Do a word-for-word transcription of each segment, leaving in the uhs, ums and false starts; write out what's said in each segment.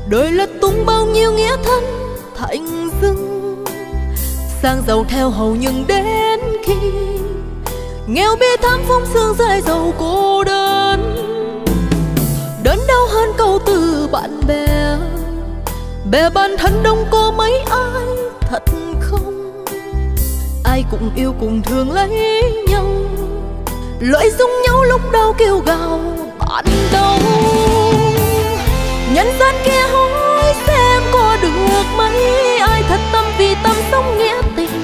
đời lật tung bao nhiêu nghĩa thân thành rừng. Sang giàu theo hầu nhưng đến khi nghèo bi thảm phong sương dài dầu cô đơn. Đớn đau hơn câu từ bạn bè, bè bạn thân đông có mấy ai thật không? Ai cũng yêu cùng thương lấy nhau, lợi dụng nhau lúc đau kêu gào bạn đâu. Nhân gian kia hỏi xem có được mấy ai thật tâm vì tâm sống nghĩa tình.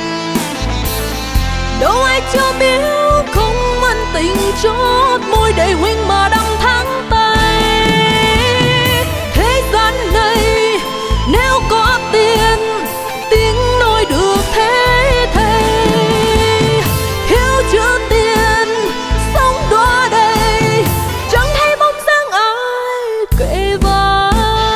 Đâu ai cho biết không ân tình chót môi đầy huynh mà đâm thắng tay. Thế gian này nếu có tiền, tiếng nói được thế thề. Thiếu chữ tiền sống đọa đầy, chẳng thấy bóng dáng ai kề vai.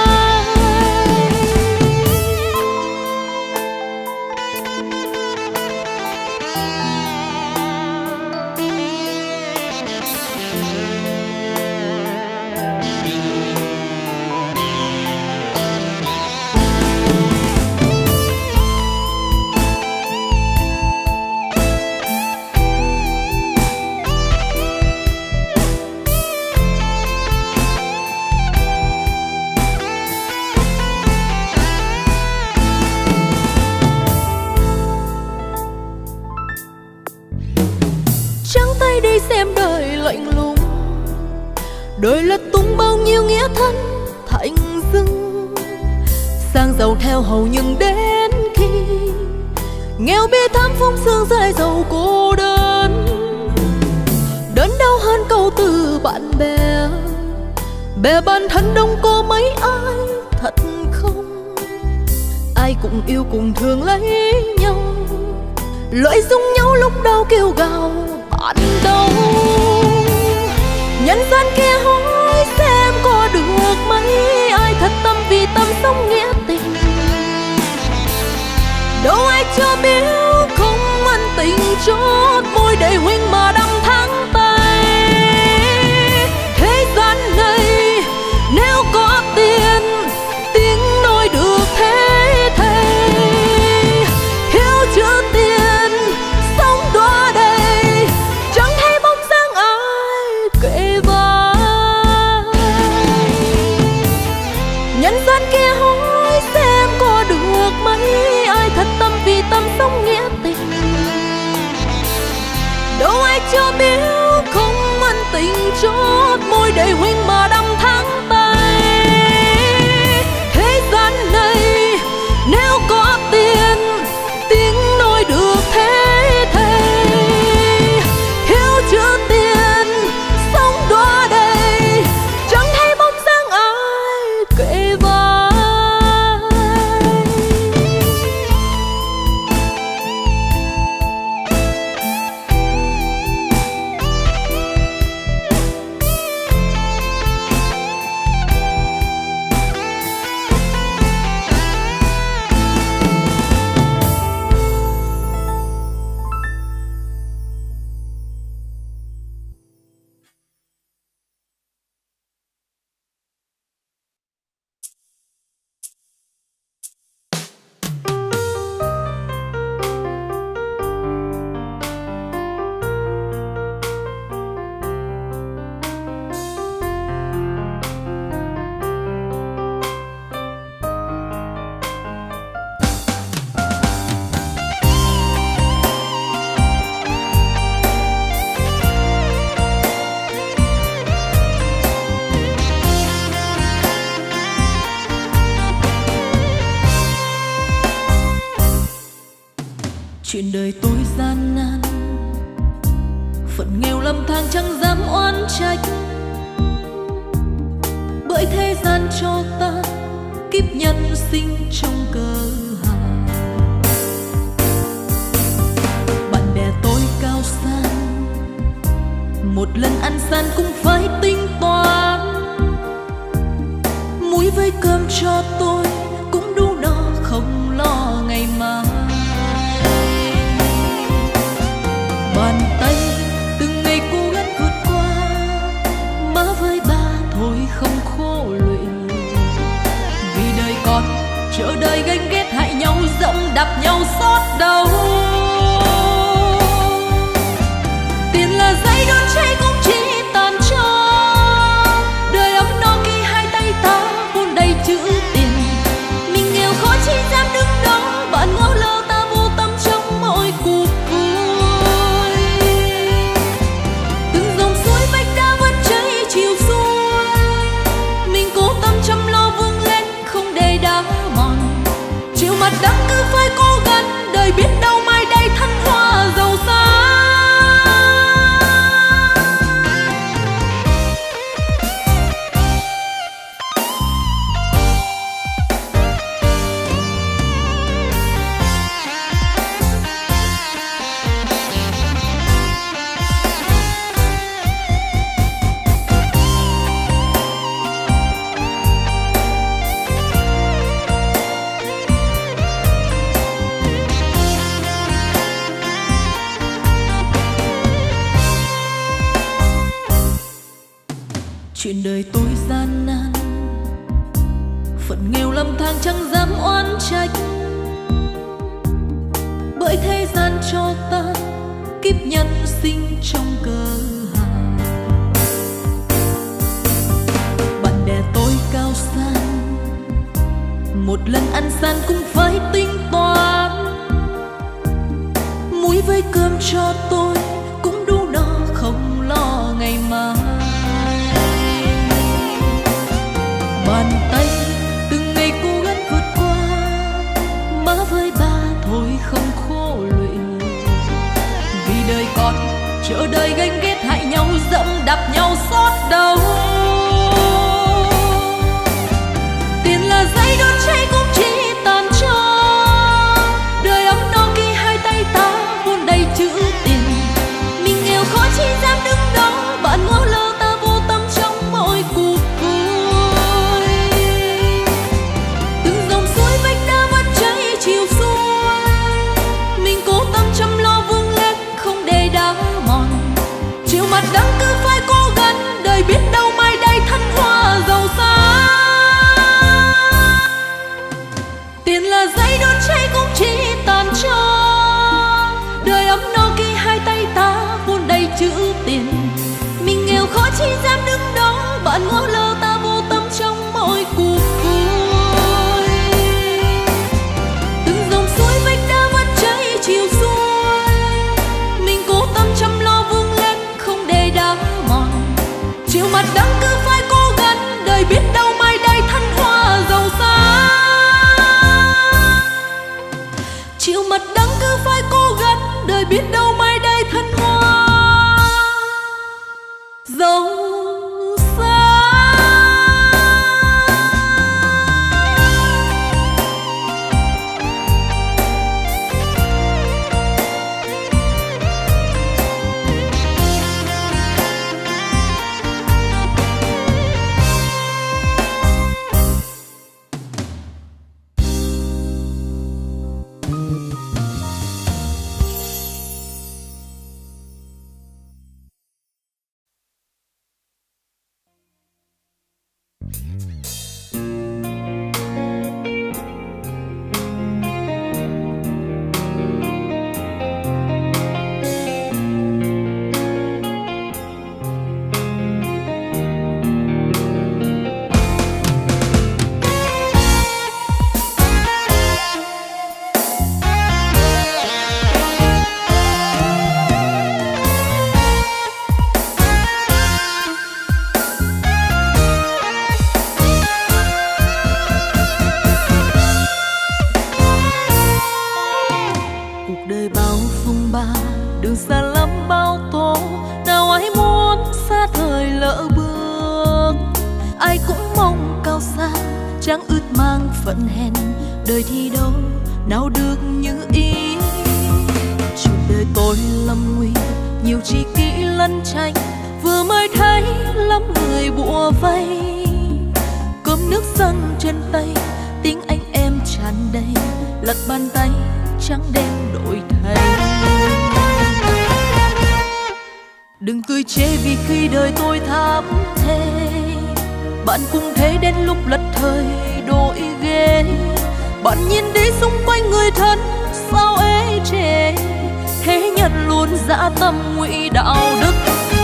Đi xem đời lạnh lùng, đời lật tung bao nhiêu nghĩa thân thành rừng. Sang giàu theo hầu nhưng đến khi nghèo bi thảm phong sương dài dầu cô đơn. Đớn đau hơn câu từ bạn bè, bè bạn thân đông có mấy ai thật không? Ai cũng yêu cùng thương lấy nhau, lợi dụng nhau lúc đau kêu gào bạn đâu. Nhân gian kia hỏi xem có được mấy ai thật tâm vì tâm sống nghĩa tình. Đâu ai cho biết không ân tình chót môi đầy huynh mà đâm thắng tay. Thế gian này nếu có tiền, tiếng nói được thế thề. Thiếu chữ tiền sống đọa đầy, chẳng thấy bóng dáng ai kề vai. Nhân gian kia hỏi xem có được mấy ai thật tâm vì tâm sống nghĩa tình. Đâu ai cho biết không ân tình chót môi đầy huynh mà đâm thắng tay. Thế gian này nếu có tiền, tiếng nói được thế thề. Thiếu chữ tiền sống đọa đầy, chẳng thấy bóng dáng ai kề vai. Chuyện đời tôi gian nan, phận nghèo lầm than chẳng dám oán trách. Bởi thế gian cho ta kiếp nhân sinh trong cơ hàn. Bạn bè tôi cao sang, một lần ăn gian cũng phải tính toán. Muối với cơm cho tôi cũng đủ no không lo ngày mai. Bàn tay từng ngày cố gắng vượt qua, má với ba thôi không khô lụy. mặt đắng cứ phải cố gắng, đời biết đâu mai đây thăng hoa giàu sang. Chuyện đời tôi gian nan, phận nghèo lầm than chẳng dám oán trách, bởi thế gian cho ta kiếp nhân sinh trong cơ hàn. Bạn bè tôi cao sang, một lần ăn gian cũng phải tính toán, muối với cơm cho tôi cũng đủ no không lo ngày mai. Bàn tay từng ngày cố gắng vượt qua, má với ba thôi không khô luyện. Vì đời còn chờ đời ganh ghét hại nhau, dẫm đạp nhau xót đầu. Tiền là giấy đốt cháy cũng chỉ tàn cho, đời ấm no khi hai tay ta vun đầy chữ tiền. Mình nghèo khó chi dám đứng đó, bạn ngó lơ ta vô tâm trong mỗi cuộc. Chiều xuôi mình cố tâm chăm lo vun lên không để đá mòn, chiều mặt đắng cứ phải cố gắng, đời biết đâu mai đây thăng hoa giàu sang. Tiền là giấy đốt cháy cũng chỉ tàn cho, đời ấm no khi hai tay ta vun đầy chữ tiền. Mình nghèo khó chi dám đứng đó, bạn ngó lơ ta vô tâm trong mỗi cuộc vui. Chiều xuôi mình cố tâm chăm lo vun lên không để đá mòn, chiều mặt đắng cứ phải cố gắng, đời biết đâu mai đây thăng hoa giàu sang. Chiều mặt đắng cứ phải cố gắng, đời biết đâu mai đây thăng hoa giàu sang. Chẳng ước mang phận hèn, đời thì đâu nào được như ý. Chuyện đời tôi lâm nguy, nhiều tri kỷ lẫn tranh, vừa mới thấy lắm người bủa vây. Cơm nước dâng trên tay, tiếng anh em tràn đầy, lật bàn tay trắng đen đổi thay. Đừng cười chê vì khi đời tôi thảm thê, bạn cũng thế đến lúc lật thời đổi ghế. Bạn nhìn đi xung quanh người thân sao ế chề, thế nhân luôn dã tâm ngụy đạo đức.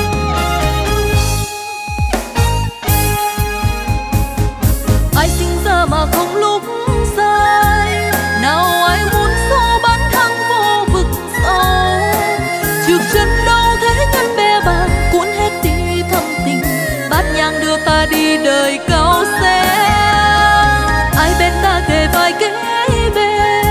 Ai sinh ra mà không lúc rơi, nào ai muốn xô bán thăng vô vực sâu. Trước chân đâu thế nhân bè bàng cuốn hết đi thâm tình, bát nhang đưa ta đi đời cao xe. Ai bên ta kề vai kế bên,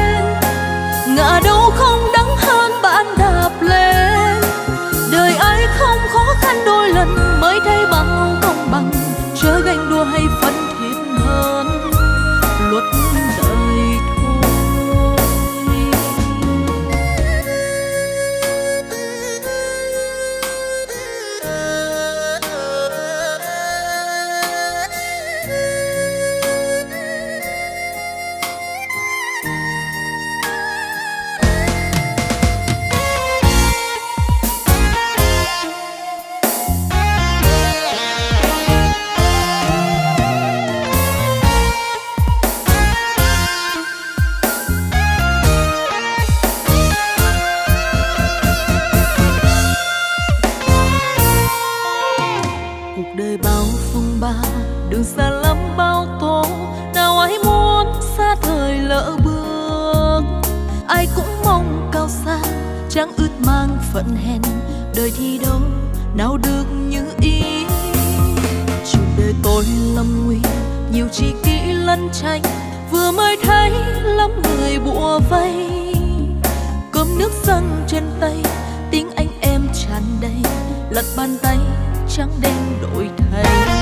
ai cũng mong cao xa, chẳng ước mang phận hèn, đời thì đâu nào được như ý. Chuyện đời tôi lâm nguy, nhiều tri kỷ lẫn tranh, vừa mới thấy lắm người bủa vây. Cơm nước dâng trên tay, tiếng anh em tràn đầy, lật bàn tay trắng đen đổi thay.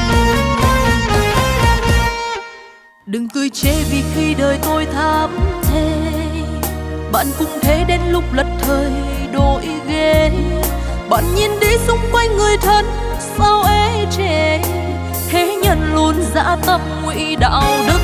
Đừng cười chê vì khi đời tôi thảm thê, bạn cũng thế đến lúc lật thời đổi ghế. Bạn nhìn đi xung quanh người thân sao ế chề, thế nhân luôn dã tâm ngụy đạo đức.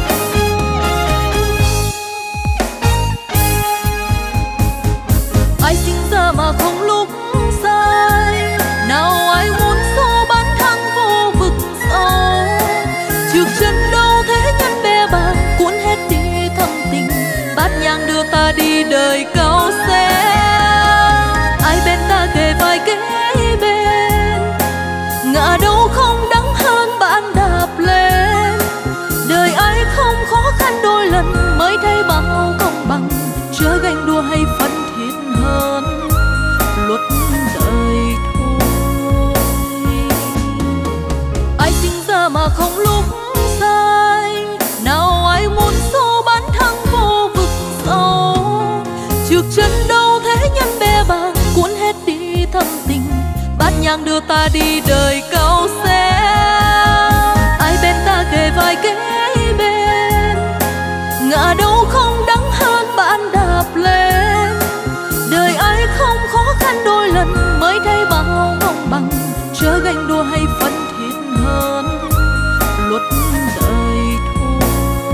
Ai sinh ra mà không lúc sai, nào ai muốn xô bán thăng vô vực sâu. Trước chân đâu thế nhân bè bàng, cuốn hết đi thâm tình, bát nhang đưa ta đi đời cao xe. Ai bên ta kề vai kế bên, ngã đâu không đắng hơn bạn đạp lên. Đời ai không khó khăn đôi lần, mới thấy bao công bằng, chớ ganh đua hay phân thiện hơn luật đời thôi. Ai sinh ra mà không lúc sai, nào ai muốn xô bán thăng vô vực sâu. Trước chân đâu thế nhân bè bàng, cuốn hết đi thâm tình, bát nhang đưa ta đi đời cao xe. Ai bên ta kề vai kế bên, ngã đâu không đắng hơn bạn đạp lên. Đời ai không khó khăn đôi lần, mới thấy bao công bằng, chớ ganh đua hay phân thiện hơn luật đời thôi.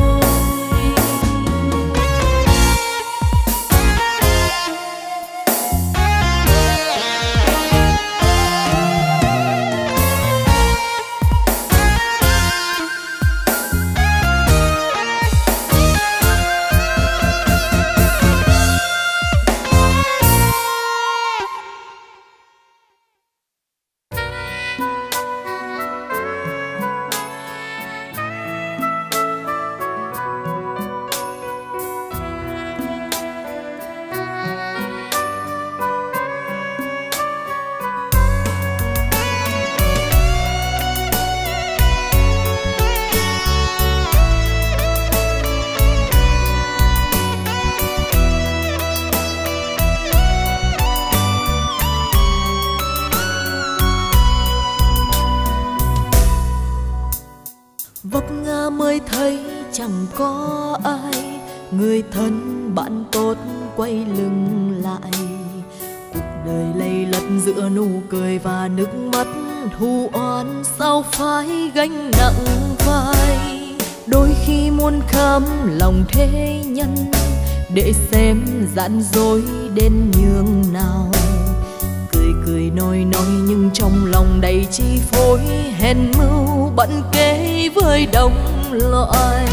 Vấp ngã mới thấy chẳng có ai, người thân bạn tốt quay lưng lại. Cuộc đời lầy lất giữa nụ cười và nước mắt, thù oán sao phải gánh nặng vai. Đôi khi muốn khám lòng thế nhân, để xem gian dối đến nhường nào. Cười cười nói nói nhưng trong lòng đầy chi phối, hèn mưu bận kế với đồng loại.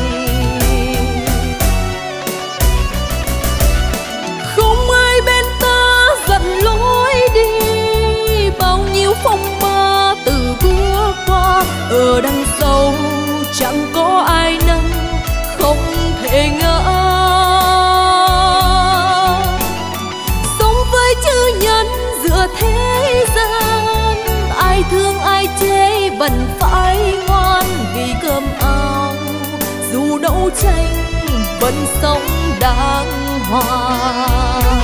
Không ai bên ta dặn lối đi, bao nhiêu phong ba từ bước qua. Ở đằng sau chẳng có ai nâng, không thể ngã. Sống với chữ nhân giữa thế gian, ai thương ai chê vẫn phải ngoan vì cơm áo. Dù đấu tranh vẫn sống đàng hoàng.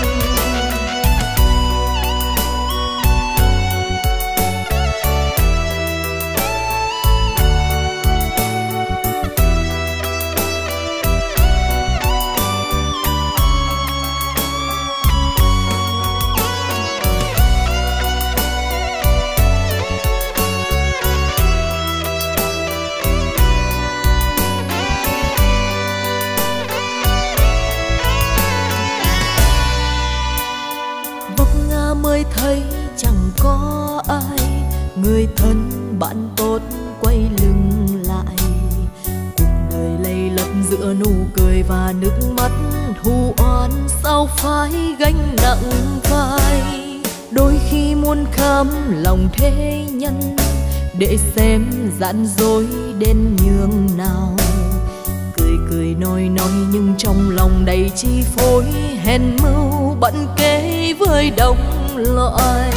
Mới thấy chẳng có ai, người thân bạn tốt quay lưng lại. Cuộc đời lầy lất giữa nụ cười và nước mắt, thù oán sao phải gánh nặng vai. Đôi khi muốn khám lòng thế nhân, để xem gian dối đến nhường nào. Cười cười nói nói nhưng trong lòng đầy chi phối, hèn mưu bận kế với đồng loại.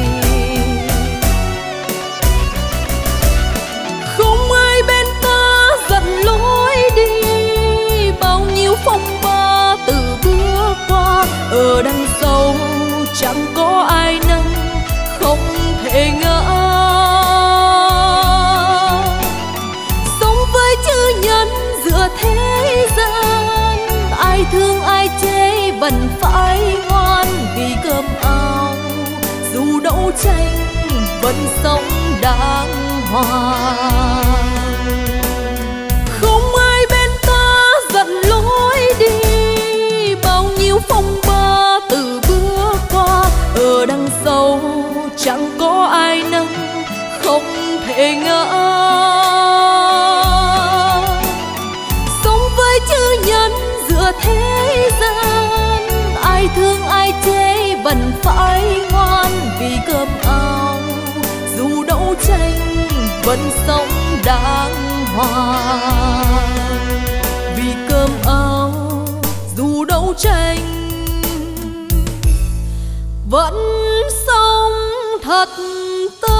Không ai bên ta giận lối đi, bao nhiêu phong ba từ bước qua, ở đằng sau chẳng có ai nâng không thể ngã. Sống với chữ nhân giữa thế gian, ai thương ai chê vẫn phải ngoan vì cơm áo. Dù đấu tranh vẫn sống đàng hoàng. Không ai bên ta giận lối đi, bao nhiêu phong ba từ bước qua, ở đằng sau chẳng có ai nâng không thể ngã. Sống với chữ nhân giữa thế gian, ai thương ai chê vẫn phải ngoan vì cơm áo. Dù đấu tranh vẫn sống đàng hoàng vì cơm áo. Dù đấu tranh vẫn sống thật tươi.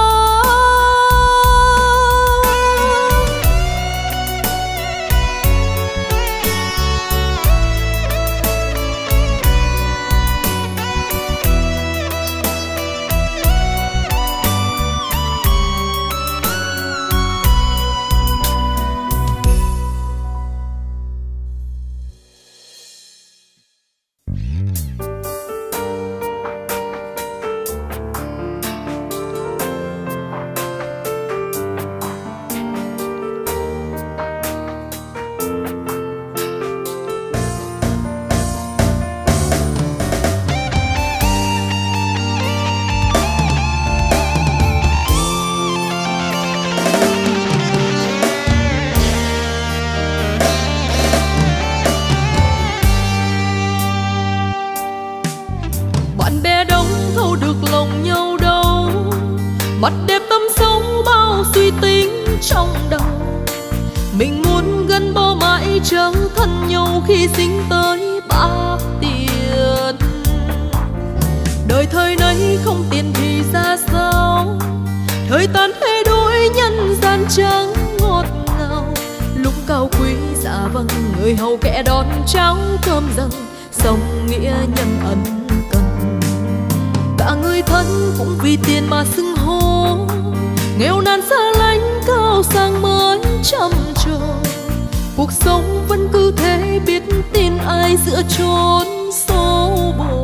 Mắt đẹp tâm sống bao suy tính trong đầu. Mình muốn gắn bó mãi trở thân nhau khi sinh tới bạc tiền. Đời thời nay không tiền thì ra sao, thời tan thay đổi nhân gian chẳng ngọt ngào. Lúc cao quý dạ vâng, người hầu kẻ đón cháo cơm dâng, sông nghĩa nhân ân cần. Cả người thân cũng vì tiền mà xưng hô, nghèo nàn xa lánh cao sang mới trầm trồ. Cuộc sống vẫn cứ thế, biết tin ai giữa chốn xô bồ.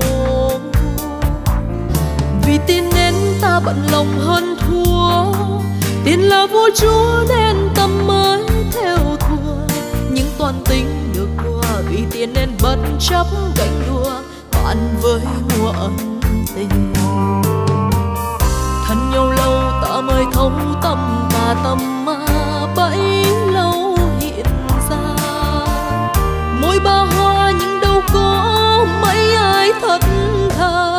Vì tiền nên ta bận lòng hơn thua, tiền là vua chúa nên tâm mới theo thua. Nhưng toàn tính được qua, vì tiền nên bất chấp gánh đua, bạn với mùa ân tình. Thân nhau lâu ta mới thấu tâm, mà tâm ma bấy lâu hiện ra. Môi ba hoa nhưng đâu có mấy ai thật thà.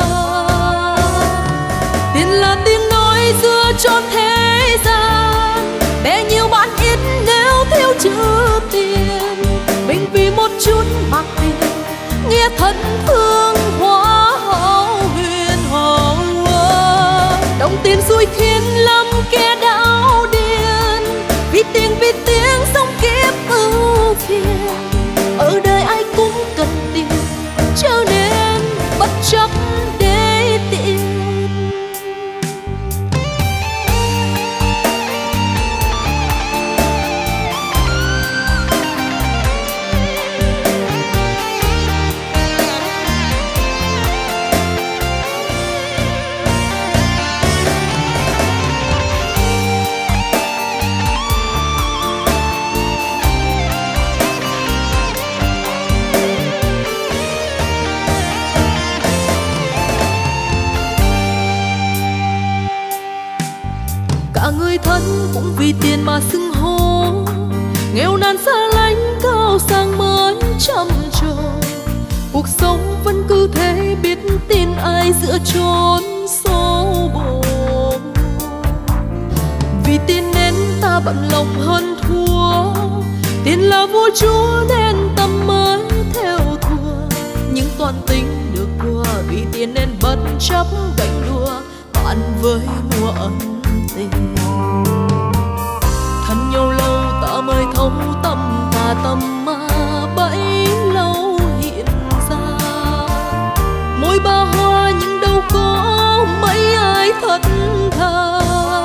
Tiền là tiếng nói giữa chốn thế gian, bé nhiều bạn ít nếu thiếu chữ tiền. Mình vì một chút bạc tiền, nghĩa thân thương hóa hậu huyền hậu. Đồng tiền xui khiến lắm kẻ đảo điên, vì tiền vì tiếng sống kiếp ưu phiền. Ở đời ai cũng cần tiền, cho nên bất chấp để tiền. Người thân cũng vì tiền mà xưng hô, nghèo nàn xa lánh cao sang mới trầm trồ. Cuộc sống vẫn cứ thế, biết tin ai giữa chốn xô bồ. Vì tiền nên ta bận lòng hơn thua, Tiền là vua chúa nên tâm mới theo thua, nhưng toàn tính được qua vì tiền nên bất chấp ganh đua bạn với mùa ân tình. Thân nhau lâu ta mới thấu tâm và tâm ma bấy lâu hiện ra. Môi ba hoa nhưng đâu có mấy ai thật thà.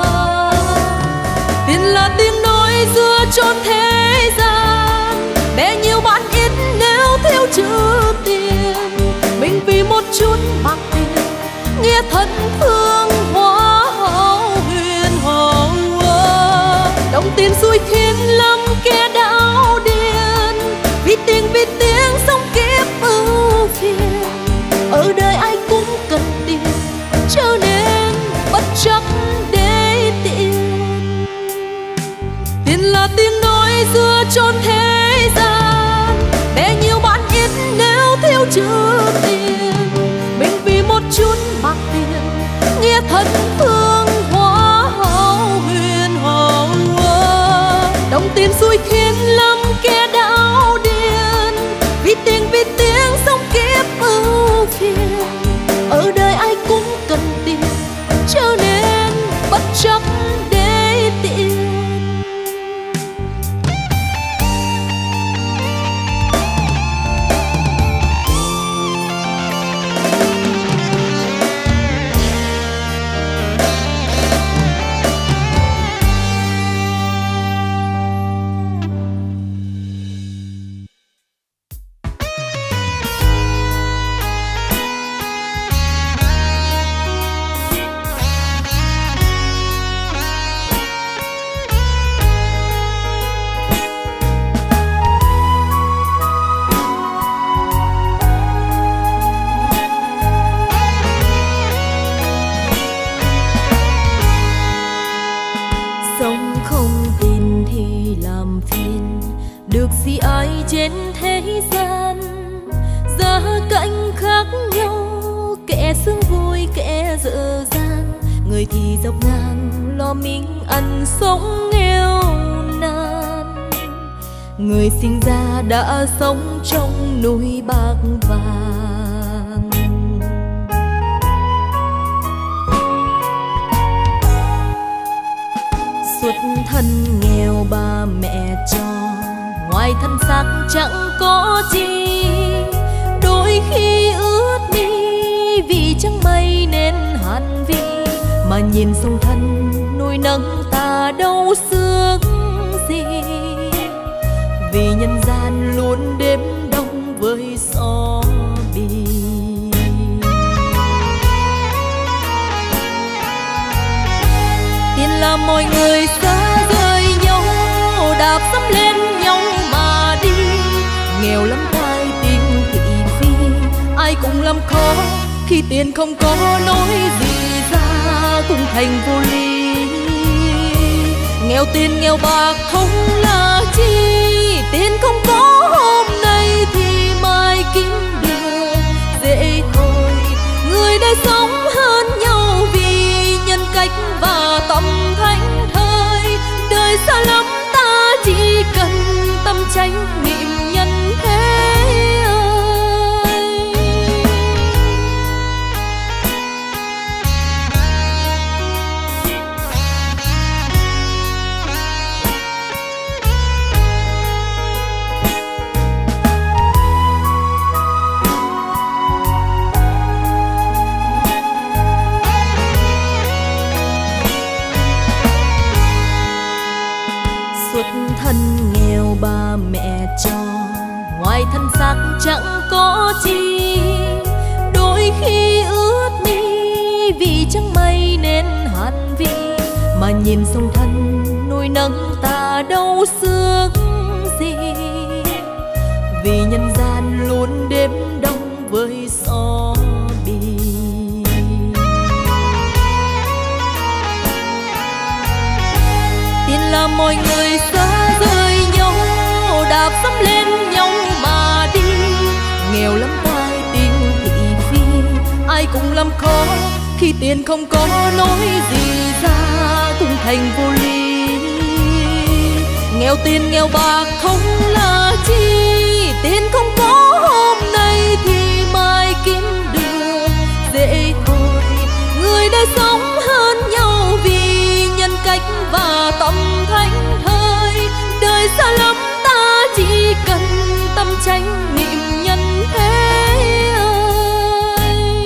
Tiền là tiếng nói giữa chốn thế gian, bé nhiều bạn ít nếu thiếu chữ tiền. Mình vì một chút bạc tiền, nghĩa thân thương hóa hậu huyền hậu. Đồng tiền xui khiến lắm kẻ đảo điên, vì tiền vì tiếng sống kiếp ưu phiền. Ở đời ai cũng cần tiền, cho nên bất chấp để tiền. Tiền là tiếng nói giữa chốn thế gian, bé nhiều bạn ít nếu thiếu chữ tiền. Mình vì một chút bạc tiền, nghĩa thân thương hóa hậu huyền hậu. Đồng tiền xui khiến lắm kẻ đảo điên, vì tiền vì tiếng sống kiếp ưu phiền. Ở đời ai cũng cần tiền, cho nên bất chấp để tiền. Trên thế gian gia cảnh khác nhau, kẻ sướng vui kẻ dở dang. Người thì dọc ngang lo miếng ăn sống nghèo nàn, người sinh ra đã sống trong núi bạc vàng. Xuất thân nghèo ba mẹ cho, ngoài thân xác chẳng có chi. Đôi khi ướt đi vì chẳng may nên hàn vi, mà nhìn sông thân nuôi nấng ta đâu sướng gì. Vì nhân gian luôn đêm đông với gió bì. Tiền là mọi người xa rời nhau, đạp dẫm lên nhau mà đi. Nghèo lắm tai tiếng thị phi, ai cũng làm khó khi tiền không có nói gì ra cũng thành vô lý. Nghèo tiền nghèo bạc không là chi, tiền không có hôm nay thì mai kiếm được dễ thôi. Người đây sống hơn nhau vì nhân cách và tâm thánh thơi. Đời xa lắm ta chỉ cần tâm chánh niệm nhân thế ơi. Xuất thân nghèo ba mẹ cho, ngoài thân xác chẳng có chi. Đôi khi ướt mi vì chẳng may nên hàn vi, mà nhìn sông thân nuôi nấng ta đâu sướng gì. Vì nhân gian luôn đêm đông với gió bì. Tiền là mọi người xa rời nhau, đạp dẫm lên nhau mà đi. Nghèo lắm tai tiếng thị phi, ai cũng làm khó khi tiền không có nói gì ra cũng thành vô lý. Nghèo tiền nghèo bạc không là chi, tiền không có hôm nay thì mai kiếm được dễ thôi. Người đã sống hơn nhau vì nhân cách và tâm thánh thơi. Đời xa lắm ta chỉ cần tâm chánh niệm nhân thế ơi.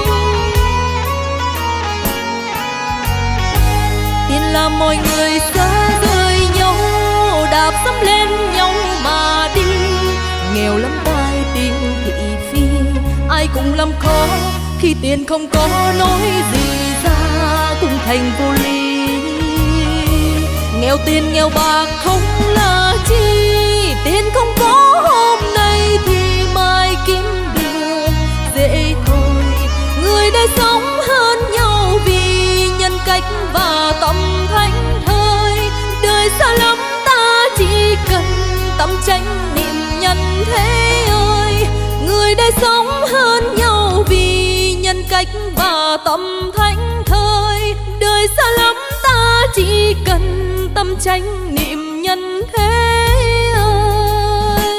Tiền làm mọi người xa rời nhau, đạp sắm lên nhau mà đi. Nghèo lắm tai tiếng thị phi, ai cũng làm khó khi tiền không có nói gì ra cũng thành vô lý. Nghèo tiền nghèo bạc không là chi, tiền không có hôm nay thì mai kiếm được dễ thôi. Người đã sống hơn nhau vì nhân cách và tâm thánh thơi. Đời xa lắm ta chỉ cần tâm chánh niệm nhân thế ơi. Người đã sống hơn nhau vì nhân cách và tâm thánh thơi. Đời xa lắm ta chỉ cần tâm chánh niệm nhân thế ơi.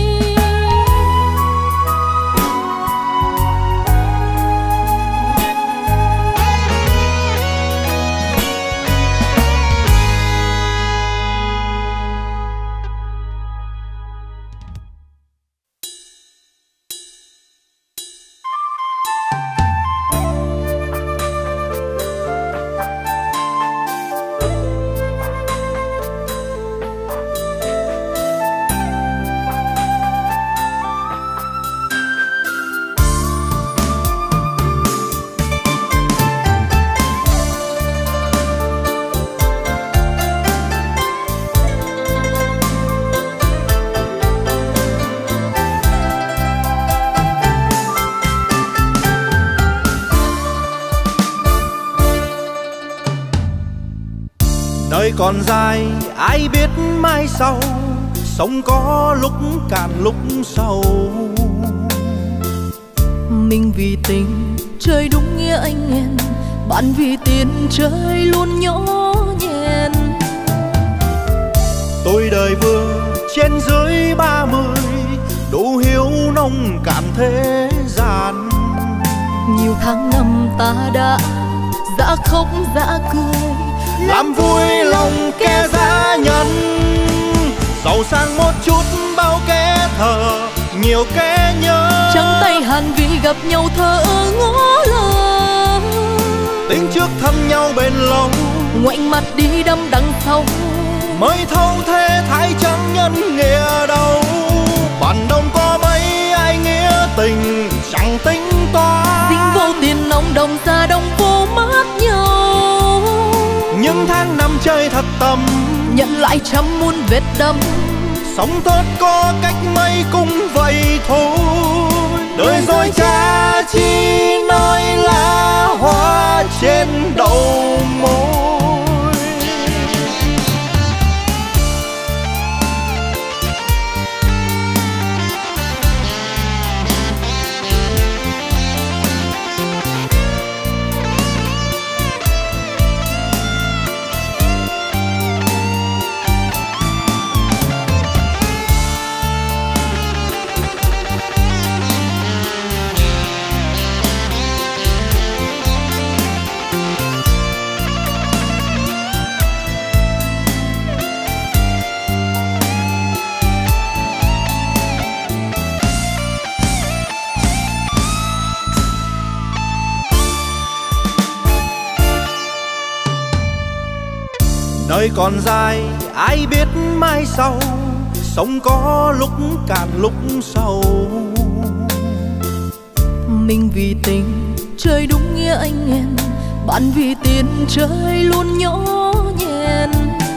Đời còn dài ai biết mai sau, sống có lúc cạn lúc sầu. Mình vì tình chơi đúng nghĩa anh em, bạn vì tiền chơi luôn nhỏ nhẹn. Tôi đời vừa trên dưới ba mươi, đủ hiểu nông cạn thế gian. Nhiều tháng năm ta đã dã khóc dã cười, làm vui lòng kẻ giá nhân. Giàu sang một chút bao kẻ thờ, nhiều kẻ nhớ. Trắng tay hàn vì gặp nhau thơ ngó lơ. Tính trước thăm nhau bền lâu, ngoảnh mặt đi đâm đằng sau. mới thâu thế thái chẳng nhân nghĩa đâu. Bản đông có mấy ai nghĩa tình chẳng tính toán. Dính vô tiền nông đồng ra đông vô mát nhau. Những tháng năm chơi thật tâm, nhận lại trăm muôn vết đâm. sống tốt có cách mấy cũng vậy thôi. Đời rồi cha chi nói lá hoa trên đầu môi. Đời còn dài ai biết mai sau, sống có lúc cạn lúc sầu. Mình vì tình chơi đúng nghĩa anh em, bạn vì tiền chơi luôn nhỏ nhẹn.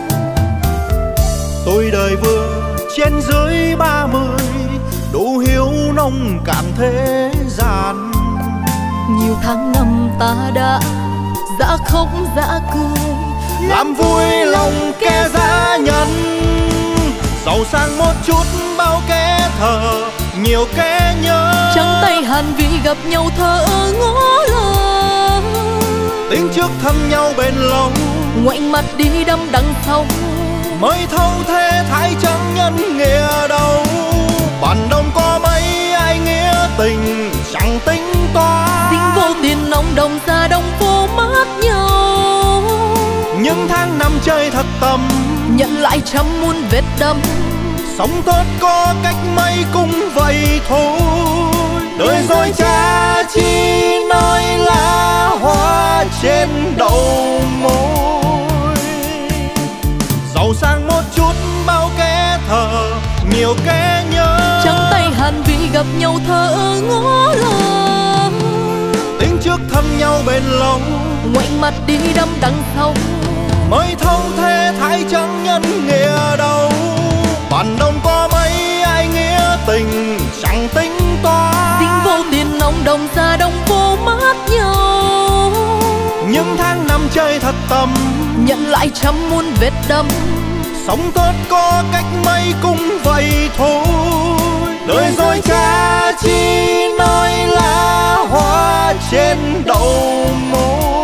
Tôi đời vừa trên dưới ba mươi, đủ hiểu nông cạn thế gian. Nhiều tháng năm ta đã dã khóc dã cười, làm vui lòng kẻ giá nhân. Giàu sang một chút bao kẻ thờ, nhiều kẻ nhớ. Trắng tay hàn vì gặp nhau thơ ngó lơ. Tính trước thăm nhau bền lâu, ngoảnh mặt đi đâm đằng sau. mới thâu thế thái chẳng nhân nghĩa đâu. Bản đồng có mấy ai nghĩa tình chẳng tính toán, dính vô tiền nông đồng ra đồng vô mát nhau. những tháng năm chơi thật tâm, nhận lại trăm muôn vết đâm. sống tốt có cách mấy cũng vậy thôi. Đời rồi cha chi nói lá hoa trên đầu môi. Giàu sang một chút bao kẻ thờ, nhiều kẻ nhớ. Trắng tay hàn vì gặp nhau thở ngó lơ. Tính trước thăm nhau bền lâu, ngoảnh mặt đi đâm đằng sau. mới thâu thế thái chẳng nhân nghĩa đâu. Bản đồng có mấy ai nghĩa tình chẳng tính toán, dính vô tiền nông đồng ra đồng vô mát nhau. những tháng năm chơi thật tâm, nhận lại trăm muôn vết đâm. sống tốt có cách mấy cũng vậy thôi. Đời rồi cha chi nói lá hoa trên đầu môi.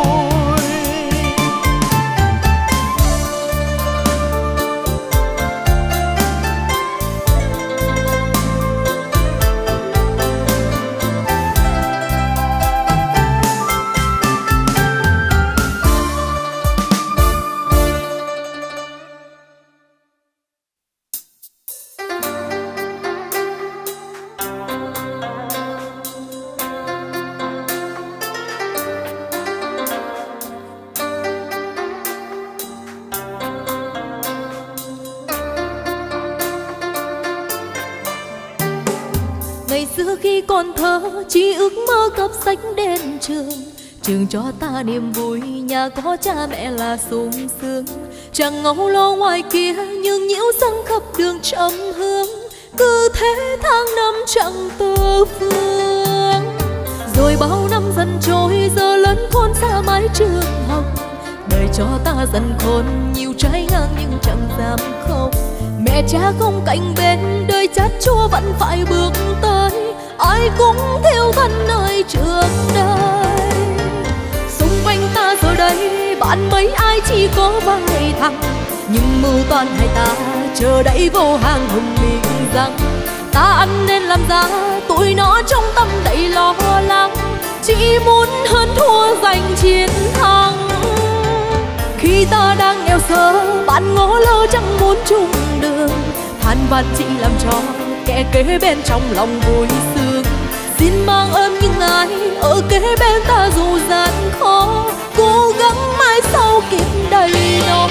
Ngày xưa khi còn thơ chỉ ước mơ cặp sách đến trường. Trường cho ta niềm vui, nhà có cha mẹ là sung sướng. Chẳng ngâu lo ngoài kia nhưng nhiễu răng khắp đường trầm hương. Cứ thế tháng năm chẳng tơ phương. Rồi bao năm dần trôi giờ lớn khôn xa mái trường học. Đời cho ta dần khôn nhiều trái ngang nhưng chẳng dám không. Mẹ cha không cạnh bên đời chát chua vẫn phải bước tới. Ai cũng theo thân nơi trường đời. Xung quanh ta giờ đây bạn mấy ai chỉ có vài thằng. Nhưng mưu toan hai ta chờ đẩy vô hàng hùng mình rằng ta ăn nên làm ra tụi nó trong tâm đầy lo lắng. Chỉ muốn hơn thua giành chiến thắng. Khi ta đang nghèo sơ bạn ngó lơ chẳng muốn chung đường. Than vãn chỉ làm cho kẻ kế bên trong lòng vui sướng. Xin mang ơn những ai ở kế bên ta dù gian khó. Cố gắng mãi sau kịp đầy nó.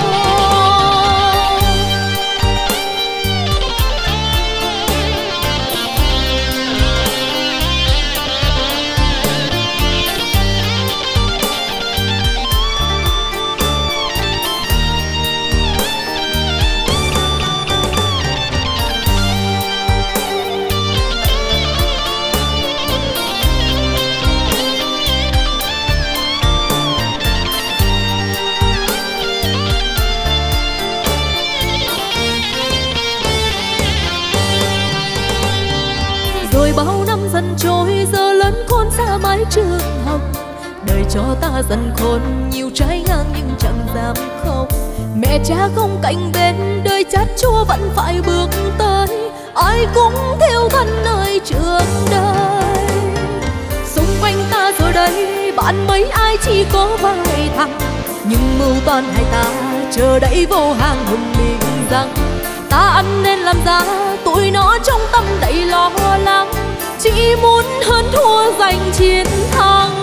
Rồi bao năm dần trôi giờ lớn khôn xa mái trường học. Đời cho ta dần khôn nhiều trái ngang nhưng chẳng dám không. Mẹ cha không cạnh bên đời chát chua vẫn phải bước tới. Ai cũng theo thân nơi trường đời. Xung quanh ta giờ đây bạn mấy ai chỉ có vài thằng. Nhưng mưu toan hai ta chờ đẩy vô hàng hùng mình rằng ta ăn nên làm ra tụi nó trong tâm đầy lo lắng. Chỉ muốn hơn thua giành chiến thắng.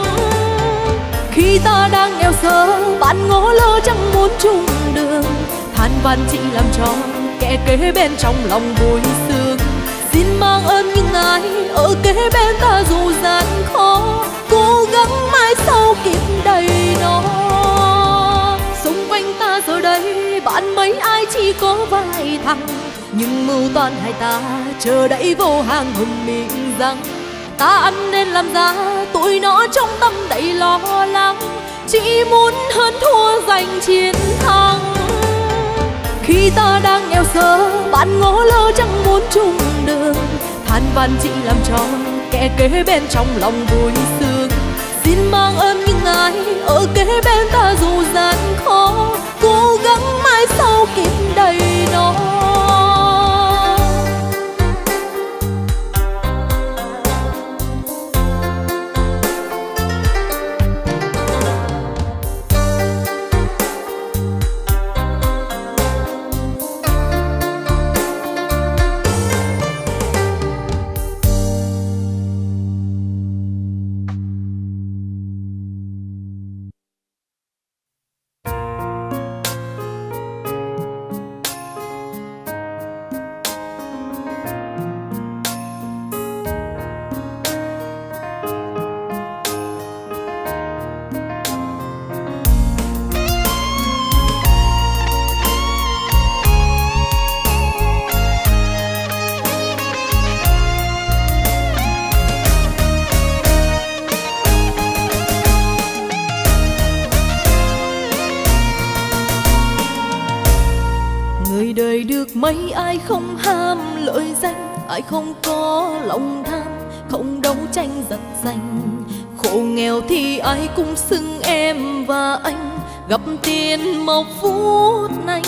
Khi ta đang nghèo sơ bạn ngó lơ chẳng muốn chung đường. Than vãn chỉ làm cho kẻ kế bên trong lòng vui sướng. Xin mang ơn những ai ở kế bên ta dù gian khó. Cố gắng mãi sau kịp đầy nó. Xung quanh ta giờ đây bạn mấy ai chỉ có vài thằng. Nhưng mưu toan hai ta chờ đẩy vô hàng hùng mình rằng ta ăn nên làm ra tụi nó trong tâm đầy lo lắng. Chỉ muốn hơn thua giành chiến thắng. Khi ta đang nghèo sơ bạn ngó lơ chẳng muốn chung đường. Than vãn chỉ làm cho kẻ kế bên trong lòng vui sướng. Xin mang ơn những ai ở kế bên ta dù gian khó. Cố gắng mãi đời sau kiếp đầy nó. Đời được mấy ai không ham lợi danh, ai không có lòng tham, không đấu tranh giật giành. Khổ nghèo thì ai cũng xưng em và anh, gặp tiền mọc phút nanh.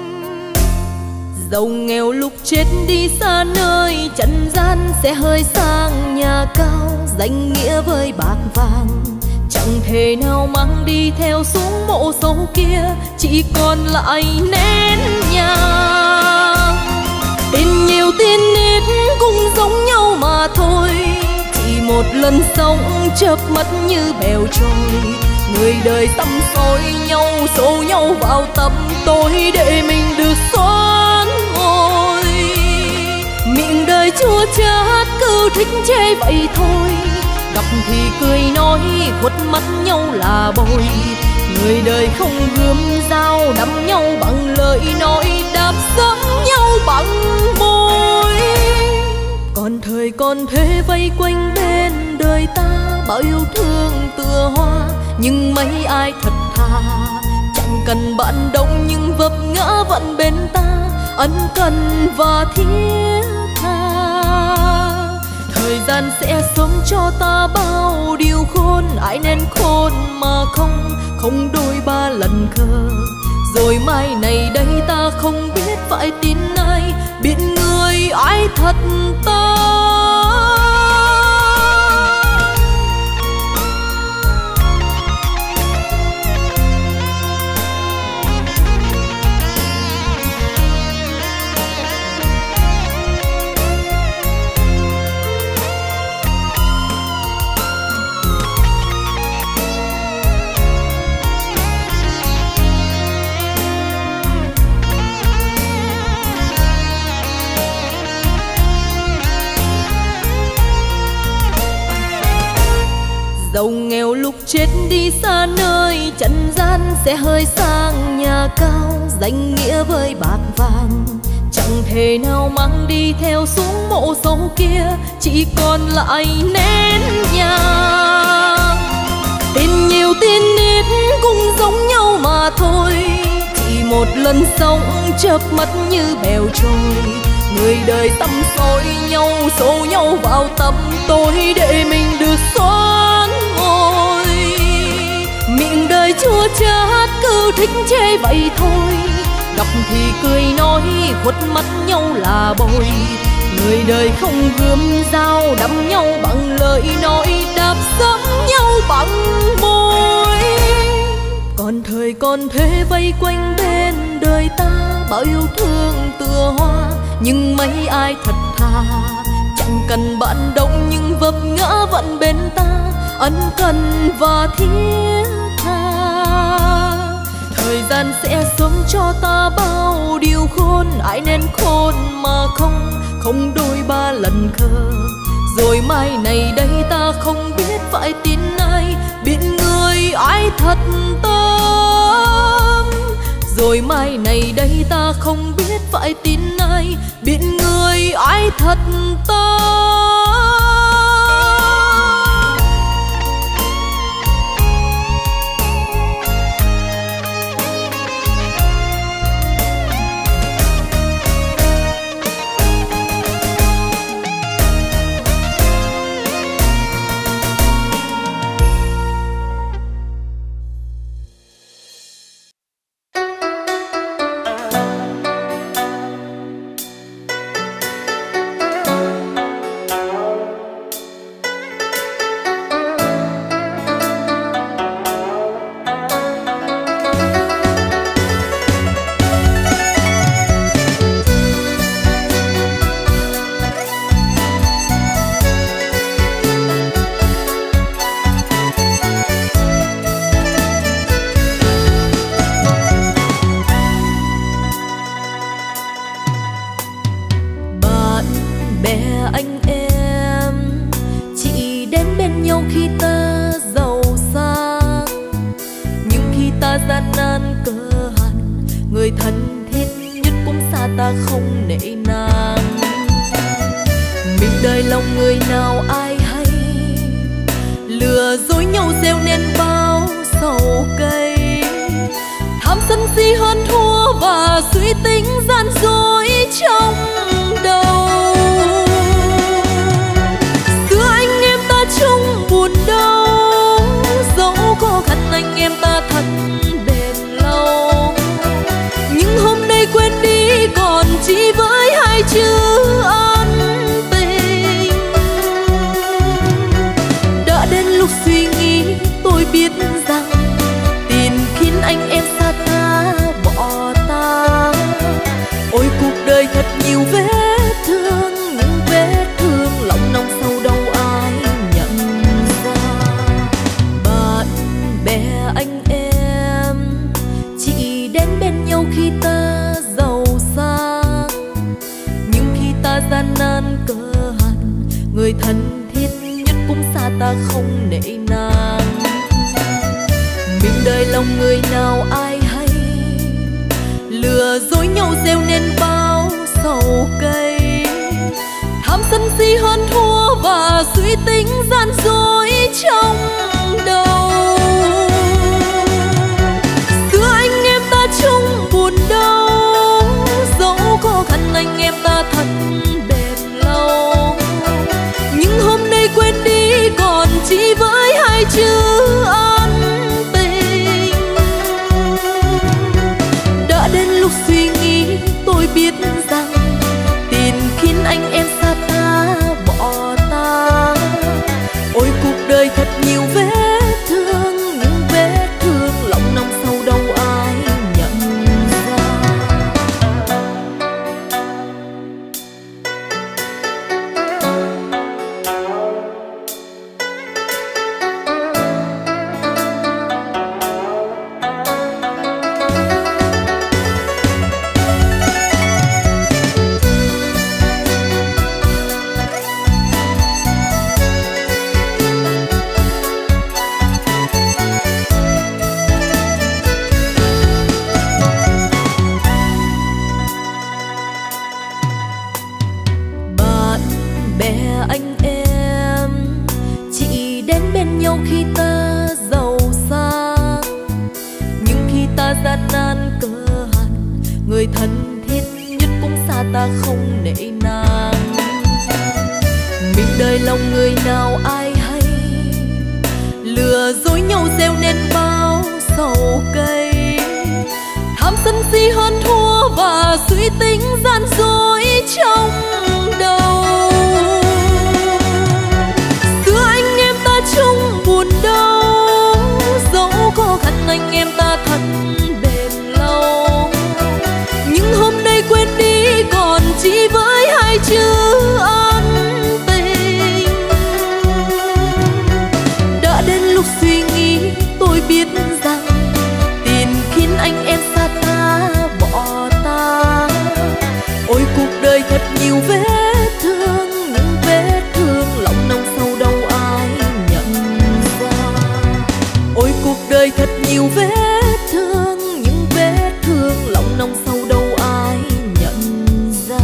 Giàu nghèo lúc chết đi xa nơi trần gian, sẽ hơi sang nhà cao, danh nghĩa với bạc vàng. Chẳng thể nào mang đi theo xuống mộ sâu kia, chỉ còn lại nén nhang. Tiền nhiều tiền ít cũng giống nhau mà thôi, chỉ một lần sống chớp mắt như bèo trôi. Người đời tâm soi nhau, xô nhau vào tâm tối, để mình được xoan ngôi. Miệng đời chua chát cứ thích chê vậy thôi, gặp thì cười nói, khuất mắt nhau là bồi. Người đời không gươm dao, đắm nhau bằng lời nói, đạp dẫm nhau bằng môi. Còn thời còn thế vây quanh bên đời ta, bao yêu thương tựa hoa, nhưng mấy ai thật thà. Chẳng cần bạn đông nhưng vấp ngã vẫn bên ta, ân cần và thiết tha. Thời gian sẽ sớm cho ta bao điều khôn, ai nên khôn mà không, không đôi ba lần khờ. Rồi mai này đây ta không biết phải tin ai, biết người ai thật ta. Giàu nghèo lúc chết đi xa nơi trần gian, sẽ hơi sang nhà cao, danh nghĩa với bạc vàng. Chẳng thể nào mang đi theo xuống mộ sâu kia, chỉ còn lại nén nhang. Tiền nhiều tiền ít cũng giống nhau mà thôi, chỉ một lần sống chớp mắt như bèo trôi. Người đời tâm soi nhau, xô nhau vào tâm tối, để mình được xoan ngôi. Miệng đời chua chát cứ thích chê vậy thôi, gặp thì cười nói, khuất mắt nhau là bồi. Người đời không gươm dao, đắm nhau bằng lời nói, đạp dẫm nhau bằng môi. Còn thời còn thế vây quanh bên đời ta, bao yêu thương tựa hoa, nhưng mấy ai thật thà. Chẳng cần bạn đông nhưng vấp ngã vẫn bên ta, ân cần và thiết tha. Thời gian sẽ sớm cho ta bao điều khôn, ai nên khôn mà không, không đôi ba lần khờ. Rồi mai này đây ta không biết phải tin ai, biết người ai thật tâm. Rồi mai này đây ta không biết phải tin ai, biết người ai thật tâm. đến bên nhau khi ta giàu sang, nhưng khi ta gian nan cơ hàn, người thân thiết nhất cũng xa ta không nể nang. Mình đời lòng người nào ai hay, lừa dối nhau gieo nên bao sầu cây, tham sân si hơn thua và suy tính gian dối trong đầu. Xưa anh em ta chung buồn đau, dẫu khó khăn anh em ta thật bền lâu, nhưng hôm nay quên đi còn chỉ với hai chữ ân tình. Đã đến lúc suy nghĩ tôi biết rằng tiền khiến anh em xa ta bỏ ta. Ôi cuộc đời thật nhiều vết thương, những vết thương lòng nông sâu đâu ai nhận ra. Bạn bè anh em chỉ đến bên nhau khi ta giàu sang, nhưng khi ta gian nan cơ hàn, người thân thiết nhất cũng xa ta không nể nang. Mình đời lòng người nào ai hay, lừa dối nhau gieo nên bao sầu cây, tham sân si hơn thua và suy tính gian dối trong đầu. Xưa anh em ta chung buồn đau, dẫu khó khăn anh em ta thật bền lâu, nhưng hôm nay quên đi còn chỉ với hai chữ ân tình. Đã đến lúc suy nghĩ tôi biết rằng tiền khiến anh em xa ta bỏ ta. Ôi cuộc đời thật nhiều vết thương, những vết thương lòng nông sâu đâu ai nhận ra. Bạn bè anh em chỉ đến bên nhau khi ta giàu sang, nhưng khi ta gian nan cơ hàn, người thân thiết nhất cũng xa ta không nể nang. Mình đời lòng người nào ai hay, lừa dối nhau gieo nên bao sầu cây, tham sân si hơn thua và suy tính gian dối trong đầu. Xưa anh em ta chung buồn đau, dẫu khó khăn anh em ta thật bền lâu, nhưng hôm nay quên đi còn chỉ với hai chữ ân tình. Đã đến lúc suy nghĩ tôi biết rằng tiền khiến anh em xa ta bỏ ta. Ôi cuộc đời thật nhiều vết thương, những vết thương lòng nông sâu đâu ai nhận ra. Ôi cuộc đời thật nhiều vết thương, những vết thương lòng nông sâu đâu ai nhận ra.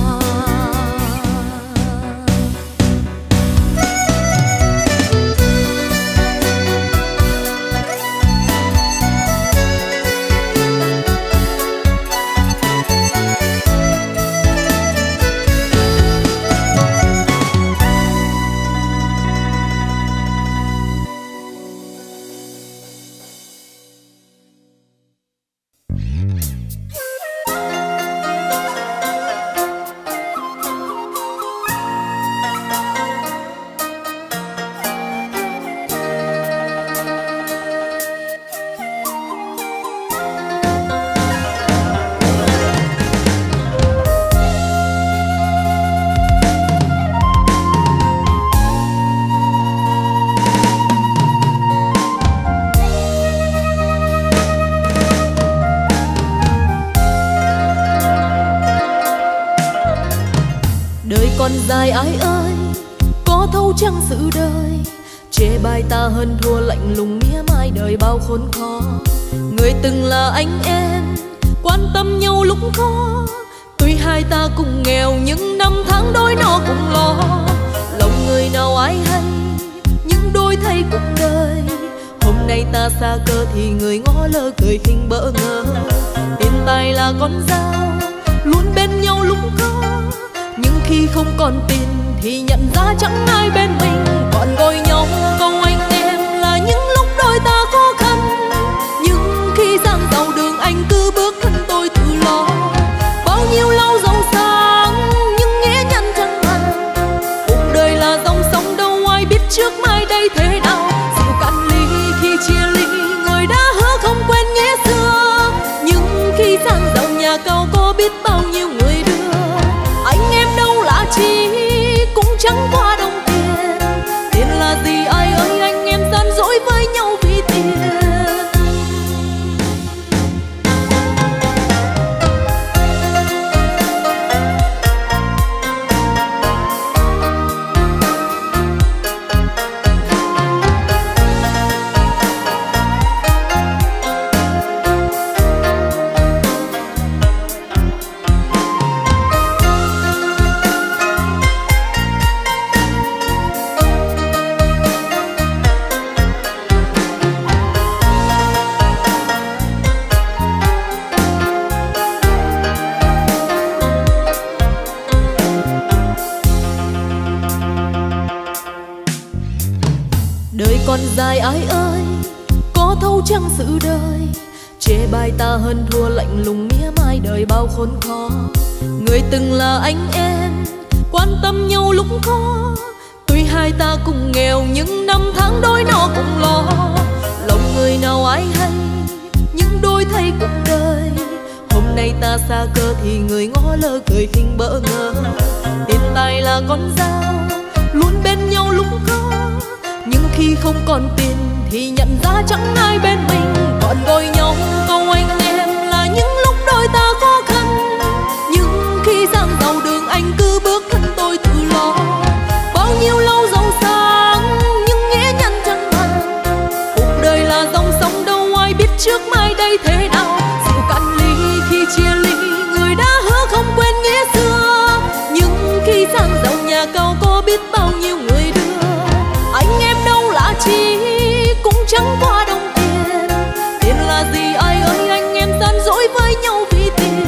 Đời còn dài ai ơi, có thấu chăng sự đời chê bai ta hơn thua lạnh lùng mía mai đời bao khốn khó. Người từng là anh em quan tâm nhau lúc khó, tuy hai ta cùng nghèo nhưng năm tháng đôi nó cùng lo. Lòng người nào ai hay nhưng đôi thay cuộc đời, hôm nay ta xa cơ thì người ngó lơ cười khinh bỡ ngỡ. Tiền tài là con dao luôn bên nhau lúc khó, nhưng khi không còn tiền thì nhận ra chẳng ai bên mình. Còn gọi nhau câu anh em là những lúc đôi ta khó khăn, nhưng khi sang giàu đường anh cứ bước thân tôi tự lo. Bao nhiêu lâu giàu sang nhưng nghĩa nhân chẳng bằng, cuộc đời là dòng sông đâu ai biết trước mai đây thế nào. Rượu cạn ly khi chia ly, người đã hứa không quên nghĩa xưa, nhưng khi sang giàu nhà cao có biết bao nhiêu người đưa. Anh em đâu lạ chi cũng chẳng qua đồng tiền, tiền là gì ai ơi anh em gian dối với nhau vì tiền. Còn dài ai ơi có thấu chẳng sự đời, chê bai ta hơn thua lạnh lùng mía mai đời bao khốn khó. Người từng là anh em quan tâm nhau lúc khó, tuy hai ta cùng nghèo nhưng năm tháng đôi nó cùng lo. Lòng người nào ai hay nhưng đôi thay cuộc đời, hôm nay ta xa cơ thì người ngó lơ cười khinh bỡ ngỡ. Tiền tài là con dao luôn bên nhau lúc khó, nhưng khi không còn tiền thì nhận ra chẳng ai bên mình. Còn gọi nhau câu anh em là những lúc đôi ta khó khăn, nhưng khi sang giàu đường anh cứ bước thân tôi tự lo. Bao nhiêu lâu giàu sang nhưng nghĩa nhân chẳng bằng, cuộc đời là dòng sông đâu ai biết trước mai đây thế nào. Rượu cạn ly khi chia ly, người đã hứa không quên nghĩa xưa, nhưng khi sang giàu nhà cao có biết bao nhiêu người đưa. Anh em đâu lạ chi cũng chẳng qua đồng tiền, tiền là gì ai ơi anh em gian dối với nhau vì tiền.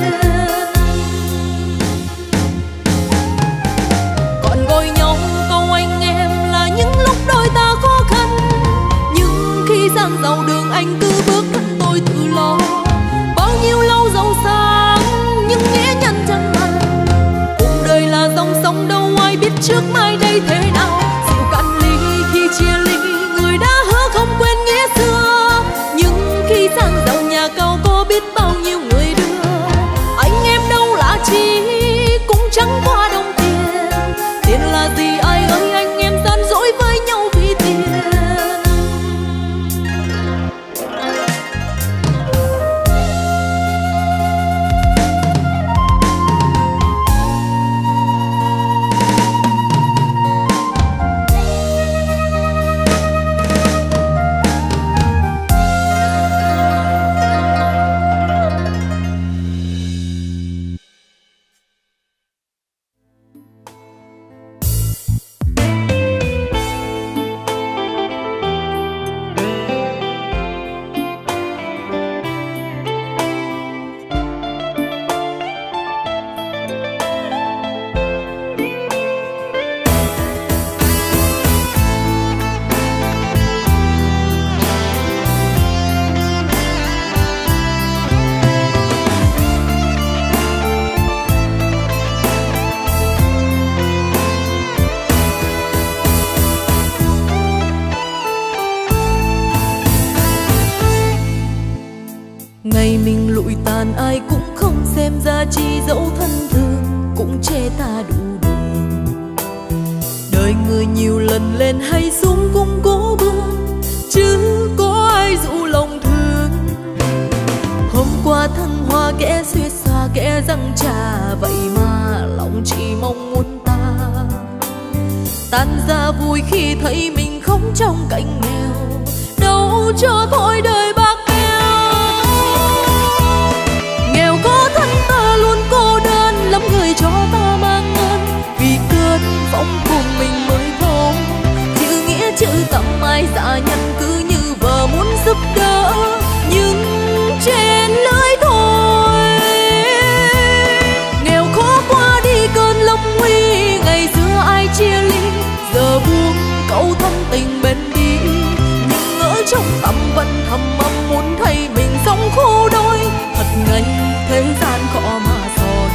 Còn gọi nhau câu anh em là những lúc đôi ta khó khăn, nhưng khi sang giàu đường anh cứ bước thân tôi tự lo. Bao nhiêu lâu giàu sang nhưng nghĩa nhân chẳng bằng, cuộc đời là dòng sông đâu ai biết trước mai đây thế nào. Rượu cạn ly khi chia ly, người đã hứa không quên nghĩa xưa, nhưng khi sang giàu nhà cao có biết bao nhiêu người đưa. Anh em đâu lạ chi cũng chẳng qua đồng tiền, tiền là gì ai ơi anh em gian dối với nhau vì tiền. Ngày mình lụi tàn ai cũng không xem ra chi, dẫu thân thương cũng chê ta đủ đường. Đời người nhiều lần lên hay xuống cũng cố bươn, chứ có ai dụ lòng thương. Hôm qua thăng hoa kẻ xuyết xoa kẻ răng trà, vậy mà lòng chỉ mong muốn ta tan ra vui khi thấy mình không sống trong cảnh nghèo, đâu cho thôi đời bạc bẽo. Nghèo có thân ta luôn cô đơn, lắm người cho ta mang ơn, vì cơn phong cùng mình mới thấu. Chữ nghĩa chữ tầm ai dạ nhân cứ như vợ muốn giúp đỡ, nhưng trên lưỡi thôi. Nghèo khó qua đi cơn lâm nguy, ngày xưa ai chia ly, giờ buông câu thâm tình bên đi. Nhưng ngỡ trong tâm vẫn thầm mong muốn thấy mình sống khô đôi, thật ngây thế gian khó mà soi.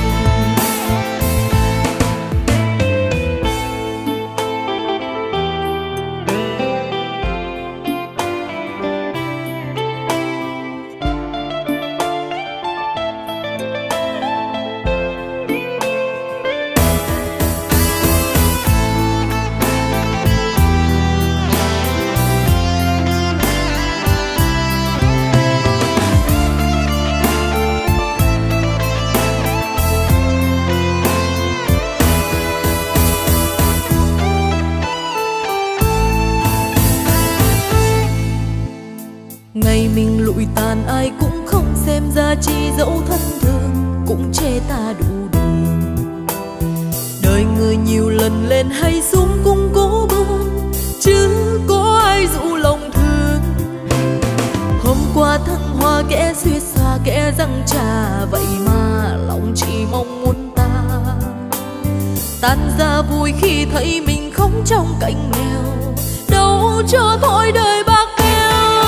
Ngày mình lụi tàn ai cũng không xem ra chi, dẫu thân thương cũng chê ta đủ đường. Đời người nhiều lần lên hay xuống cũng cố bươn, chứ có ai dụ lòng thương. Hôm qua thăng hoa kẻ suýt xa kẻ răng trà, vậy mà lòng chỉ mong muốn ta tan ra vui khi thấy mình không trong cảnh nghèo, đâu cho thôi đời bạc bẽo.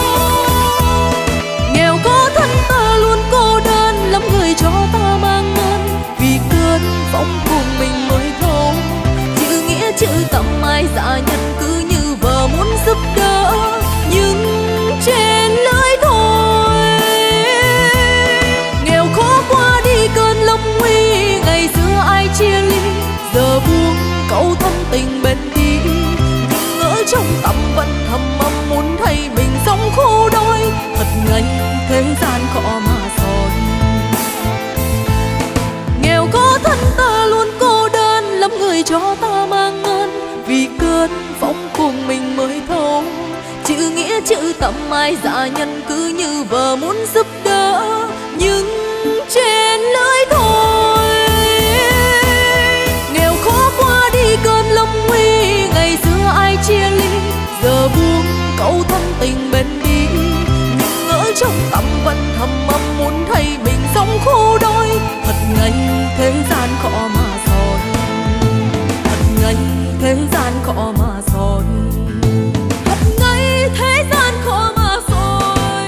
Nghèo có thân ta luôn cô đơn, lắm người cho ta mang ơn, vì cơn phong cùng mình mới thấu. Chữ nghĩa chữ tầm ai dạ nhân cứ như vợ muốn giúp đỡ, nhưng trên lưỡi thôi. Nghèo khó qua đi cơn lâm nguy, ngày xưa ai chia ly, giờ buông câu thâm tình bên đi. Nhưng ngỡ trong tâm vẫn thầm mong muốn thấy mình sống khô đôi, thật ngây thế gian khó mà soi. Nghèo có thân ta luôn cô đơn, lắm người cho ta mang ơn, vì cơn phong cùng mình mới thấu. Chữ nghĩa chữ tầm ai dạ nhân cứ như vợ muốn giúp đỡ, nhưng trên lưỡi thôi. Nghèo khó qua đi cơn lâm nguy, ngày xưa ai chia ly, giờ buông câu thâm tình bên đi. Nhưng ngỡ trong tâm vẫn thầm mong muốn thấy mình sống khô đôi, thật ngây thế gian khó mà soi. Thật ngây thế gian khó mà soi. Thật ngây thế gian khó mà soi.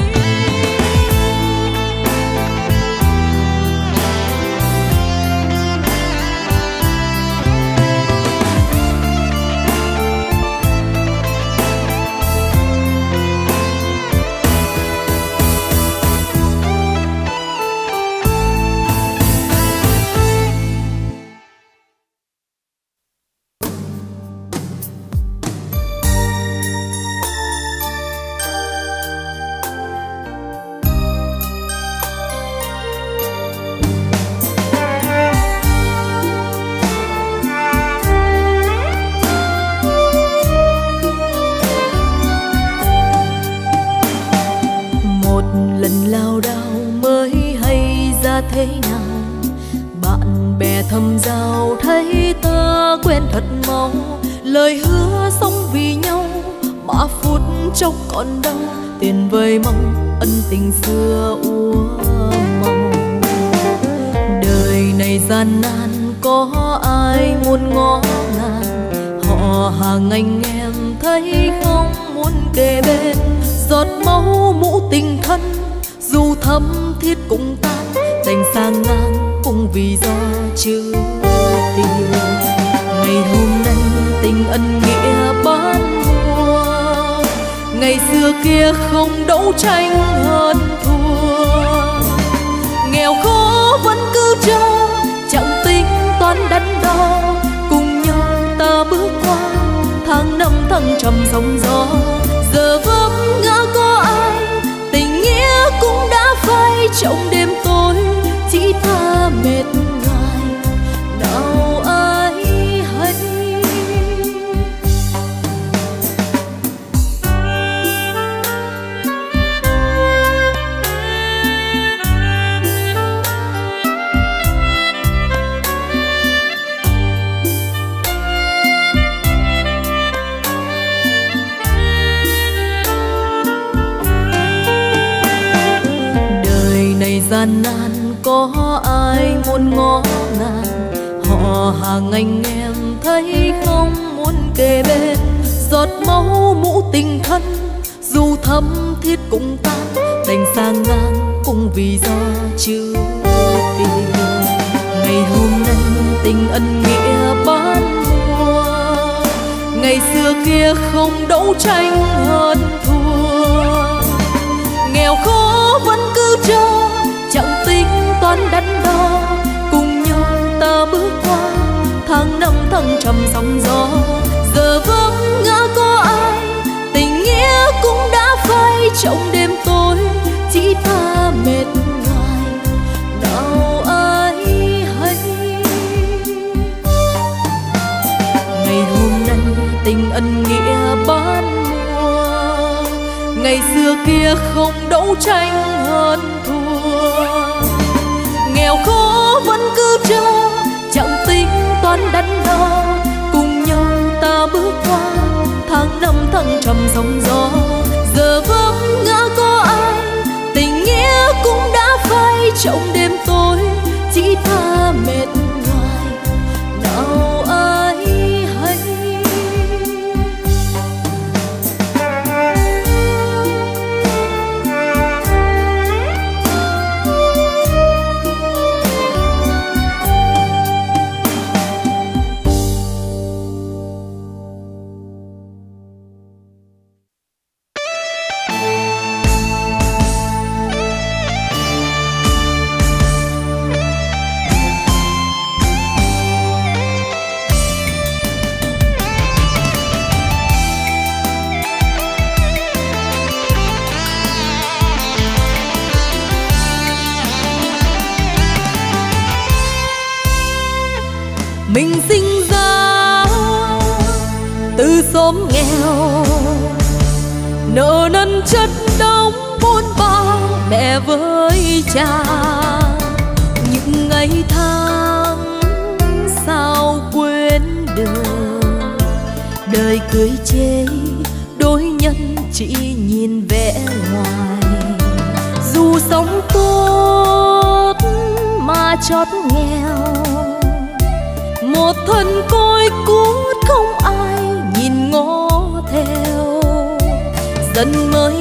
Thế nào bạn bè thầm giao thấy ta quen thật mau, lời hứa sống vì nhau ba phút chốc còn đau, tiền vơi mong ân tình xưa úa màu. Đời này gian nan có ai muốn ngó ngàng, họ hàng anh em thấy không muốn kề bên. Giọt máu mũ tình thân dù thấm thiết cũng tan, đành sang ngang cũng vì do chưa tình. Ngày hôm nay tình ân nghĩa bán mua, ngày xưa kia không đấu tranh hơn thua. Nghèo khó vẫn cứ cho, chẳng tính toán đắn đo, cùng nhau ta bước qua tháng năm thăng trầm sóng gió. Giờ vấp ngã có ai, tình nghĩa cũng đã phai trong đêm tối, chỉ ta mệt nhoài nào ai hay. gian nan có ai muốn ngó ngàng, họ hàng anh em thấy không muốn kề bên. Giọt máu mũ tình thân dù thấm thiết cũng tan, đành sang ngang cũng vì do chữ tình. Ngày hôm nay tình ân nghĩa bán mua, ngày xưa kia không đấu tranh hơn thua. Nghèo khó vẫn cứ cho, chẳng tính toán đắn đo, cùng nhau ta bước qua tháng năm thăng trầm sóng gió. Giờ vắng ngã có ai, tình nghĩa cũng đã phai trong đêm tối, chỉ ta mệt nhoài nào ai hay. Ngày hôm nay tình ân nghĩa bán mua, ngày xưa kia không đấu tranh hơn thua. Nghèo khó vẫn cứ cho, chẳng tính toán đắn đo, cùng nhau ta bước qua tháng năm thăng trầm sóng gió. Giờ vắng ngã có ai, tình nghĩa cũng đã phai trong đêm tối, chỉ ta mệt nhoài nào ai hay. Mình sinh ra từ xóm nghèo, nợ nần chất đống buôn ba mẹ với cha. Những ngày tháng sao quên được, đời cưới chê đối nhân chỉ nhìn vẻ ngoài. Dù sống tốt mà chót nghèo, một thân côi cút không ai nhìn ngó theo. Dần mới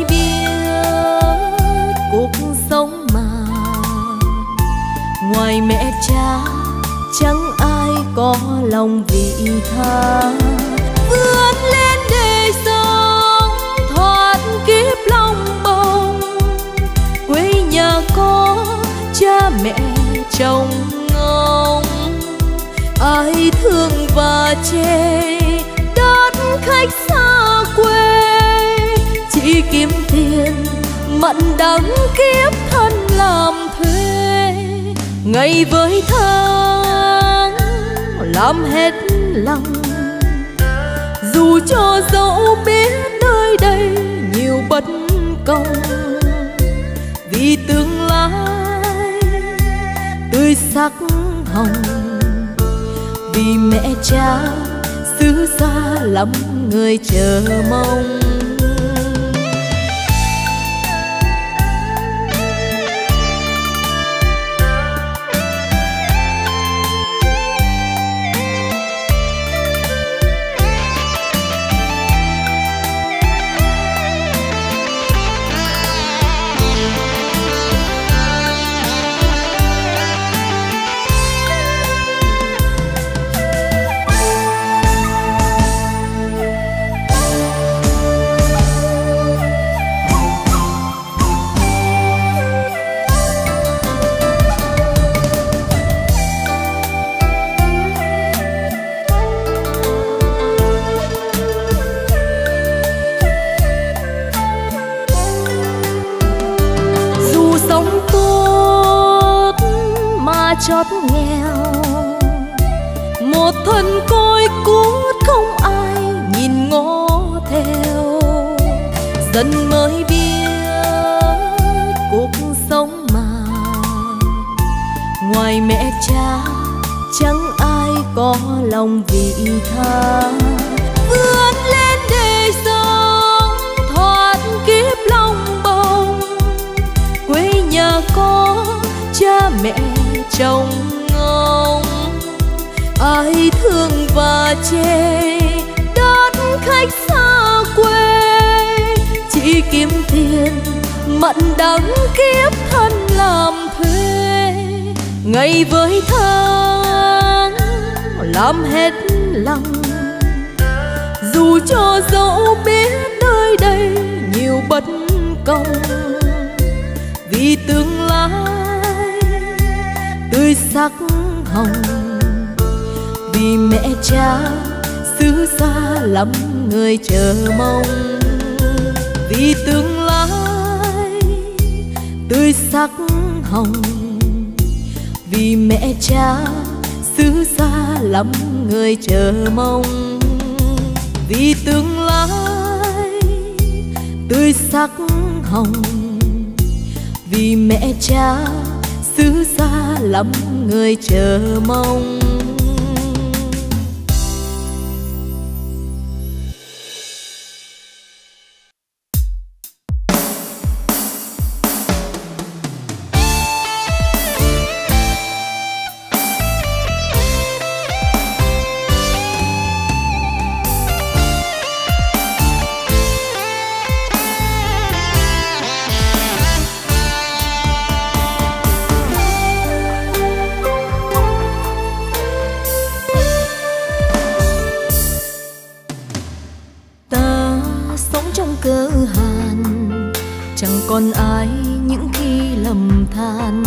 biết cuộc sống mà ngoài mẹ cha chẳng ai có lòng vị tha. Vươn lên để sống thoát kiếp lòng bồng, quê nhà có cha mẹ chồng ngông. Ai thương và chê đất khách xa quê, chỉ kiếm tiền mặn đắng kiếp thân làm thuê. Ngày với tháng làm hết lòng, dù cho dẫu biết nơi đây nhiều bất công. Vì tương lai tươi sắc hồng, vì mẹ cha xứ xa lắm người chờ mong. Chót nghèo, một thân côi cút không ai nhìn ngó theo. Dần mới biết cuộc sống mà ngoài mẹ cha chẳng ai có lòng vị tha. Vươn lên để sống thoát kiếp lòng bồng, quê nhà có trông ngóng. Ai thương và chê đất khách xa quê, chỉ kiếm tiền mặn đắng kiếp thân làm thuê. Ngày với tháng làm hết lòng, dù cho dẫu biết nơi đây nhiều bất công. Vì tương lai tươi sắc hồng, vì mẹ cha xứ xa lắm người chờ mong. Vì tương lai tươi sắc hồng, vì mẹ cha xứ xa lắm người chờ mong. Vì tương lai tươi sắc hồng, vì mẹ cha xứ xa lắm người chờ mong. Còn ai những khi lầm than,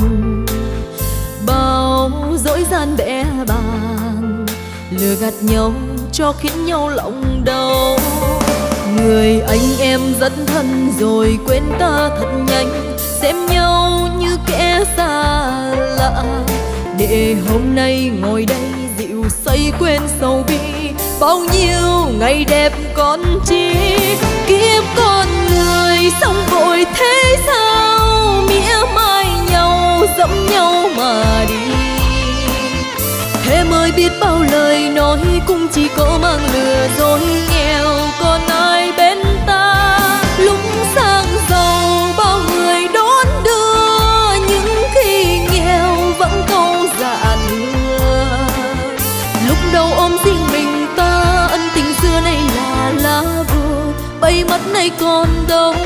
bao dối gian bẽ bàng, lừa gạt nhau cho khiến nhau lòng đau. Người anh em rất thân rồi quên ta thật nhanh, xem nhau như kẻ xa lạ. Để hôm nay ngồi đây dịu say quên sầu bi, bao nhiêu ngày đẹp còn chi. Kiếp con người sống vội thế sao, mỉa mai nhau dẫm nhau mà đi. Thế mới biết bao lời nói cũng chỉ có mang lừa dối nghèo, còn ai bên ta lúc sang giàu bao người đón đưa. Những khi nghèo vẫn câu dạ thưa, lúc đầu ôm riêng mình ta ân tình xưa nay là lá vua bay mất nay còn đâu.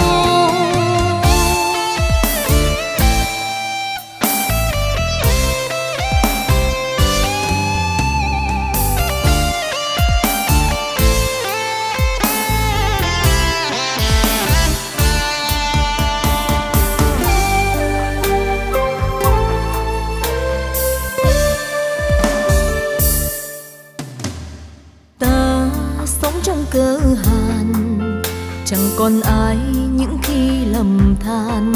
Cơ hàn chẳng còn ai những khi lầm than,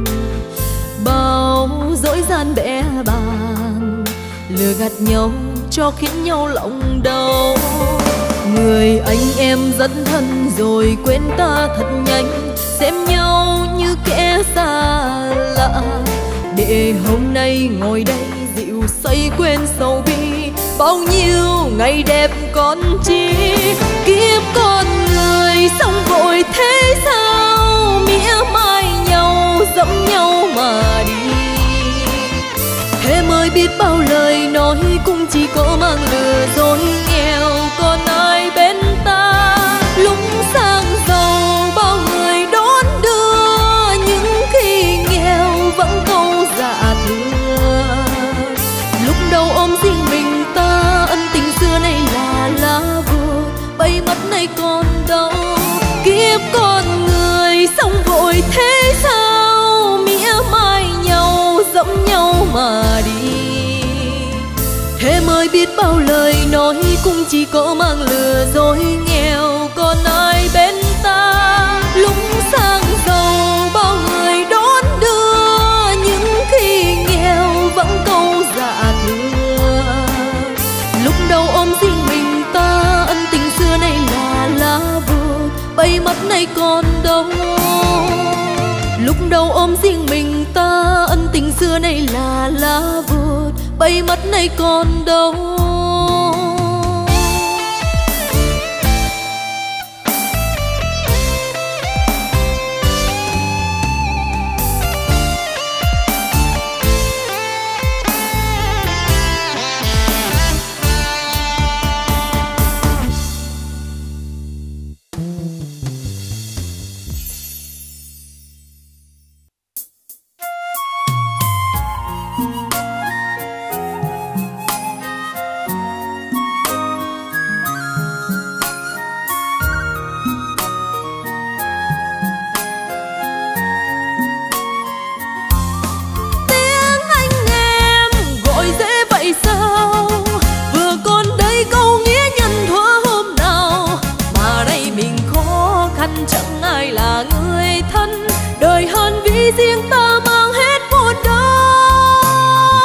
bao dối gian bẽ bàng, lừa gạt nhau cho khiến nhau lòng đau. Người anh em rất thân rồi quên ta thật nhanh, xem nhau như kẻ xa lạ. Để hôm nay ngồi đây dịu say quên sầu bi, bao nhiêu ngày đẹp còn chi. Kiếp con người sống vội thế sao, mỉa mai nhau dẫm nhau mà đi. Thế mới biết bao lời nói cũng chỉ có mang lừa dối nghèo, còn ai bên ta lúc sang giàu bao người đón đưa. Những khi nghèo vẫn câu dạ thưa, lúc đầu ôm riêng mình ta ân tình xưa nay là lá vua bay mất nay còn đâu. Kiếp con người sống vội thế sao, mỉa mai nhau dẫm nhau mà đi. Thế mới biết bao lời nói cũng chỉ có mang lừa dối nghèo, còn ai bên ta lúc sang giàu bao người đón đưa. Những khi nghèo vẫn câu dạ thưa, lúc đầu ôm riêng mình ta ân tình xưa nay là lá vua bay mất nay còn đâu. Lúc đầu ôm riêng mình ta ân tình xưa nay là lá vụt bay mất nay còn đâu. chẳng ai là người thân. Đời hơn vì riêng ta mang hết buồn đau.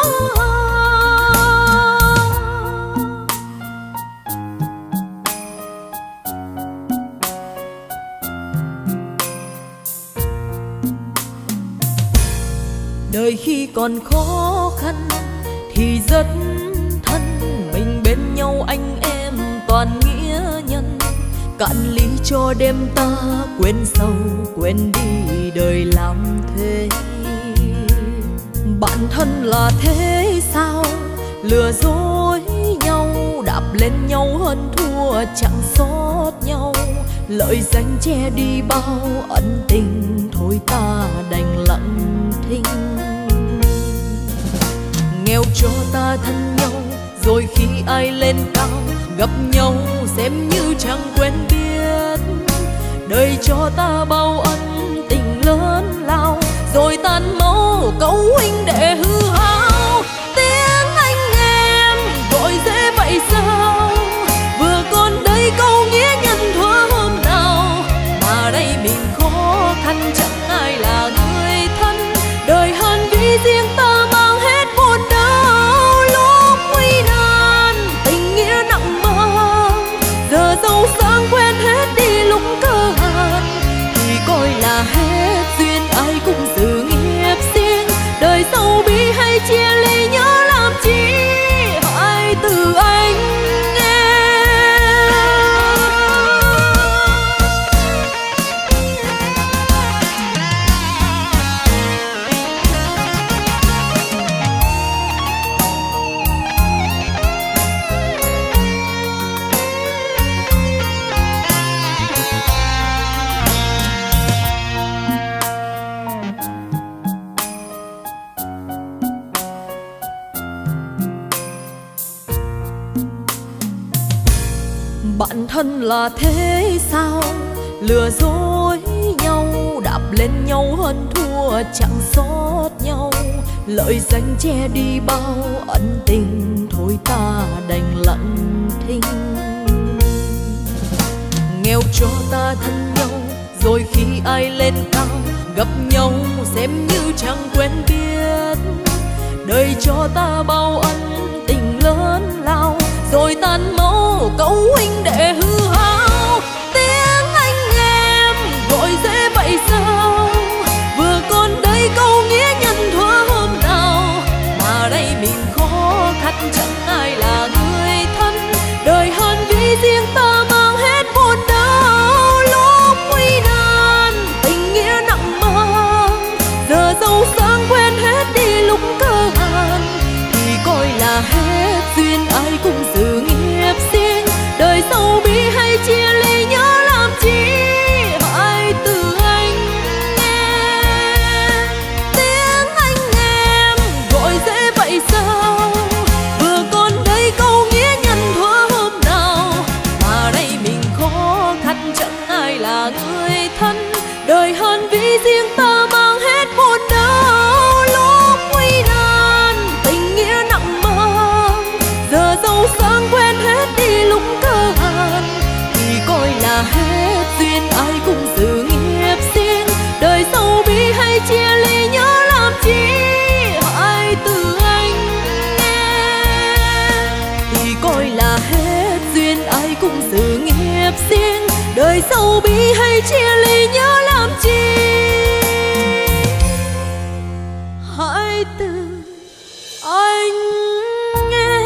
Đời khi còn khó khăn thì rất thân, mình bên nhau anh em toàn nghĩa nhân. Cạn ly cho đêm ta quên sầu quên đi đời làm thuê. Bạn thân là thế sao, lừa dối nhau, đạp lên nhau hơn thua chẳng xót nhau. Lợi danh che đi bao ân tình, thôi ta đành lặng thinh. Nghèo cho ta thân nhau, rồi khi ai lên cao gặp nhau xem như chẳng quen biết. Đời cho ta bao ân tình lớn lao, rồi tan máu câu huynh đệ hư hao. Tiếng anh em gọi dễ vậy sao, vừa còn đây câu nghĩa nhân thuở hôm nào. Mà đây mình khó khăn chẳng ai là người thân, đời hơn vì riêng ta mang hết buồn đau. Lúc nguy nan tình nghĩa nặng mang, giờ giàu sang quên hết đi lúc cơ hàn. Thì coi là hết duyên ai cũng sự nghiệp riêng, đời sau bi hay chia ly nhớ làm chi hai từ anh nghe. Bạn thân là thế sao, lừa dối nhau, đạp lên nhau hơn thua chẳng xót nhau. Lợi danh che đi bao ân tình, thôi ta đành lặng thinh. Nghèo cho ta thân nhau, rồi khi ai lên cao gặp nhau xem như chẳng quen biết. Đời cho ta bao ân tình lớn lao, rồi tan máu câu huynh đệ hư hao. Tiếng anh em gọi dễ vậy sao, vừa còn đây câu nghĩa nhân thuở hôm nào. Mà đây mình khó khăn chẳng ai là người thân, đời hơn vì riêng ta mang hết buồn đau. Lúc nguy nan tình nghĩa nặng mang, giờ giàu sang quên hết đi lúc cơ hàn. Thì coi là hết duyên ai cũng sự nghiệp riêng, đời sau bi hay chia ly nhớ làm chi hai từ anh nghe. Tiếng anh em gọi dễ vậy sao, vừa còn đây câu nghĩa nhân thuở hôm nào. Mà đây mình khó khăn chẳng ai là người thân, đời hơn vì riêng ta mang hết buồn đau. Lúc nguy nan tình nghĩa nặng mang, giờ giàu sang quên hết đi lúc cơ hàn. Thì coi là hết duyên ai cũng sự nghiệp riêng, đời sau bi hay chia ly nhớ làm chi hai từ anh nghe. Thì coi là hết duyên ai cũng sự nghiệp riêng, đời sau bi hay chia ly nhớ làm chi hai từ anh nghe.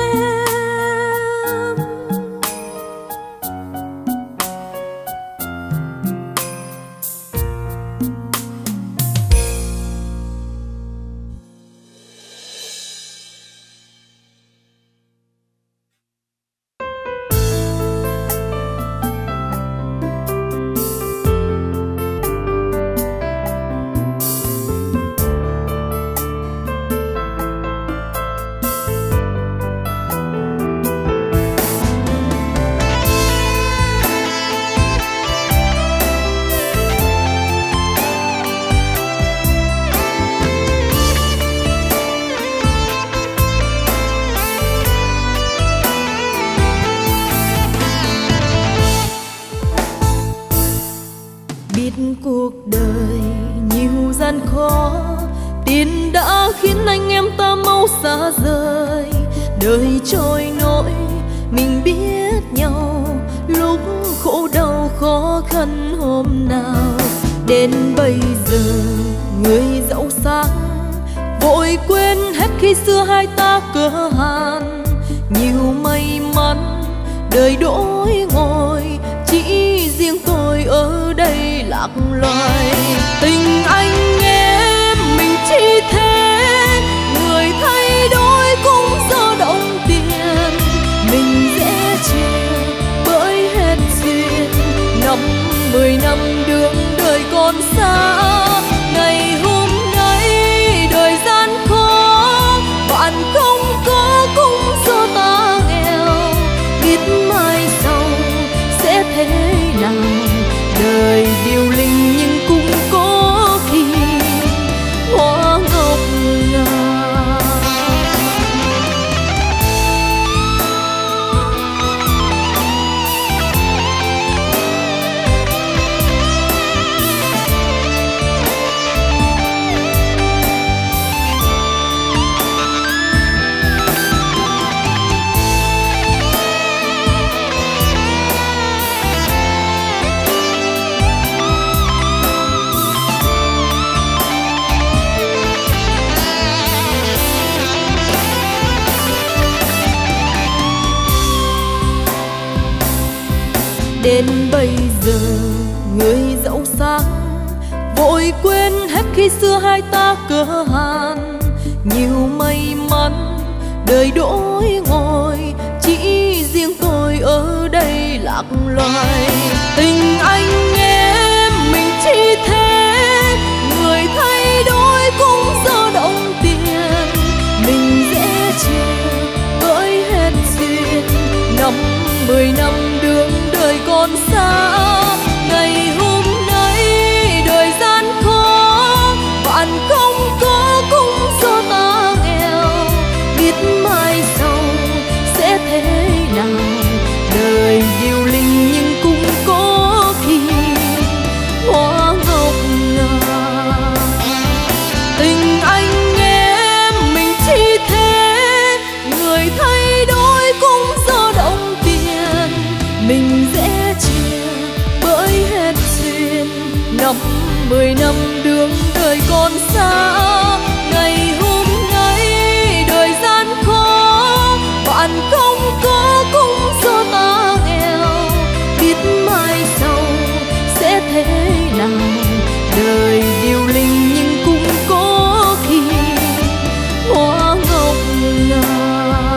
biết cuộc đời nhiều gian khó, tiền đã khiến anh em ta mau xa rời. Đời trôi nổi mình biết nhau, lúc khổ đau khó khăn hôm nào. Đến bây giờ người giàu sang vội quên hết khi xưa hai ta cơ hàn. Nhiều may mắn đời đổi ngồi, chỉ riêng tôi ở đây lạc loài. Tình anh em mình chỉ thế, người thay đổi cũng do đồng tiền. Mình dễ chịu bởi hết duyên, năm mười năm đường đời còn xa. Ngày hôm nay đời gian khó, bạn không có cũng do ta nghèo. Biết mai sau sẽ thế nào, đời điêu linh nhưng cũng có khi hoa ngọc ngà. Đến bây giờ người giàu sang vội quên hết khi xưa hai ta cơ hàn. Nhiều may mắn đời đổi ngồi, chỉ riêng tôi ở đây lạc loài. Tình anh em mình chỉ thế, người thay đổi cũng do đồng tiền. Mình dễ chịu bởi hết duyên, năm mười năm đường đời còn xa. Ngày hôm nay đời gian khó, bạn không có cũng do ta nghèo. Biết mai sau sẽ thế nào, đời điêu linh nhưng cũng có khi hoa ngọc ngà. Tình anh em mình chỉ thế, người thay đổi cũng do đồng tiền. Mình dễ chịu bởi hết duyên, năm mười năm đường đời còn xa. Ngày hôm nay đời gian khó, bạn không có cũng do ta nghèo. Biết mai sau sẽ thế nào, đời điêu linh nhưng cũng có khi hoa ngọc ngà.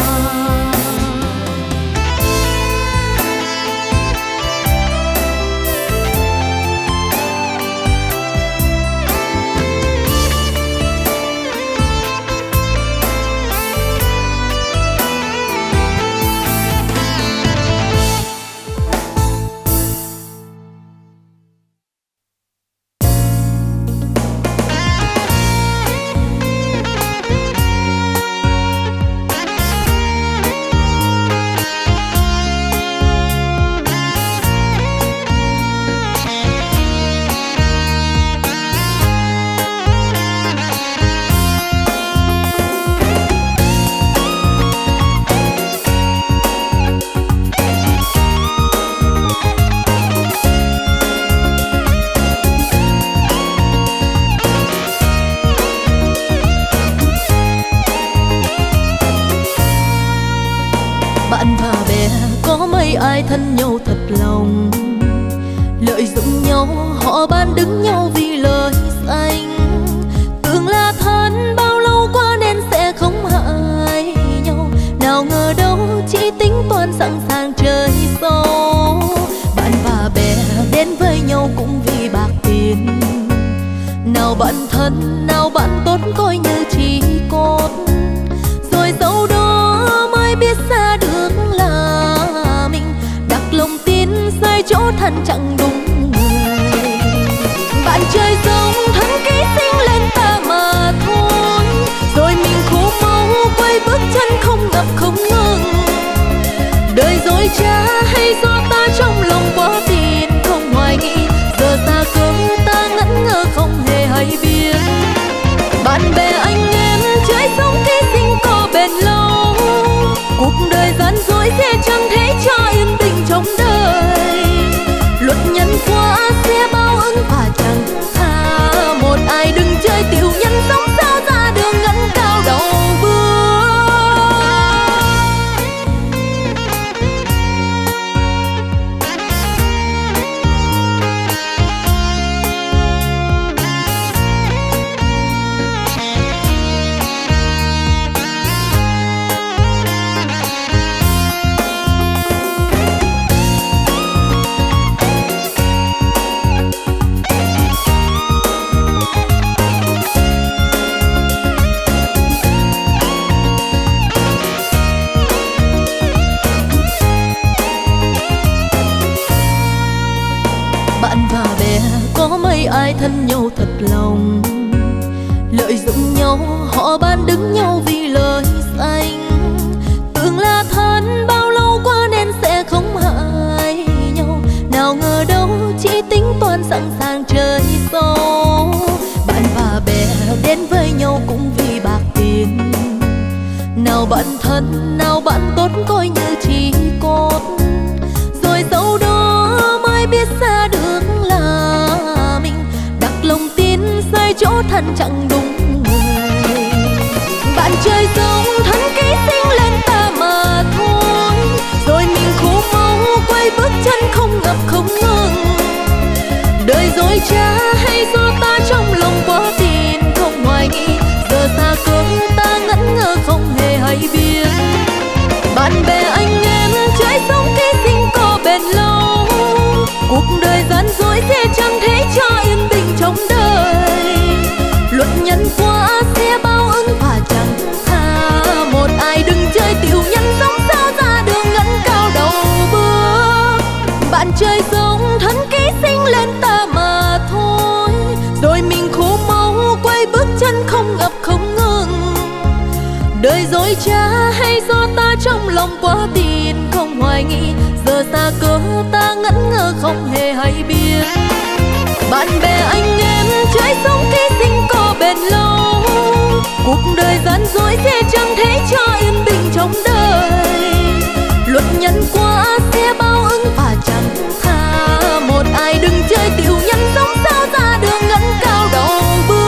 Ai thân nhau thật lòng, lợi dụng nhau họ bán đứng nhau vì lời danh. Tưởng là thân bao lâu qua nên sẽ không hại nhau, nào ngờ đâu chỉ tính toán sẵn sàng chơi xấu. Bạn và bè đến với nhau cũng vì bạc tiền, nào bạn thân nào bạn tốt coi như chỉ cốt. Rồi sau đó mới biết ra được là mình đặt lòng tin sai chỗ thân chẳng đúng người. Bạn chơi giống thân ký sinh lên ta mà thôi, rồi mình khô máu quay bước chân không ngập không ngừng. Đời dối trá hay do ta trong lòng quá tin không hoài nghi, giờ ta cứ dối sẽ chẳng thể cho yên bình trong đời. Luật nhân quả sẽ báo ứng và chẳng tha một ai. Đừng chơi tiểu nhân sống sao ra đường ngắn cao đầu bước. Ai thân nhau thật lòng, lợi dụng nhau họ bán đứng nhau vì lời danh. Tưởng là thân bao lâu qua nên sẽ không hại nhau, nào ngờ đâu chỉ tính toán sẵn sàng chơi xấu. Bạn và bè đến với nhau cũng vì bạc tiền, nào bạn thân nào bạn tốt coi như chỉ cốt. Rồi sau đó mới biết ra được là lòng tin sai chỗ thân chẳng đúng người. Bạn chơi giống thân ký sinh lên ta mà thôi, rồi mình khô máu quay bước chân không ngập không ngừng. Đời dối trá hay do ta trong lòng quá tin không hoài nghi, giờ xa cớ ta ngẩn ngơ không hề hay biết. Bạn bè anh em chơi sống ký sinh có bền lâu, cuộc đời gian dối sẽ chẳng thể cho yên bình trong đời. Luật nhân quả sẽ báo ứng và chẳng tha một ai. Đừng chơi tiểu nhân sống sao ra đường ngắn cao đầu bước. Bạn chơi giống thân ký sinh lên ta mà thôi, rồi mình khô máu quay bước chân không ngập không ngừng. Đời dối trá hay do ta trong lòng quá tin không hoài nghi, giờ xa cớ ta ngẩn ngơ không hề hay biết. Bạn bè anh em chơi sống ký sinh có bền lâu, cuộc đời gian dối sẽ chẳng thể cho yên bình trong đời. Luật nhân quả sẽ báo ứng và chẳng tha một ai. Đừng chơi tiểu nhân sống sao ra đường ngắn cao đầu bước.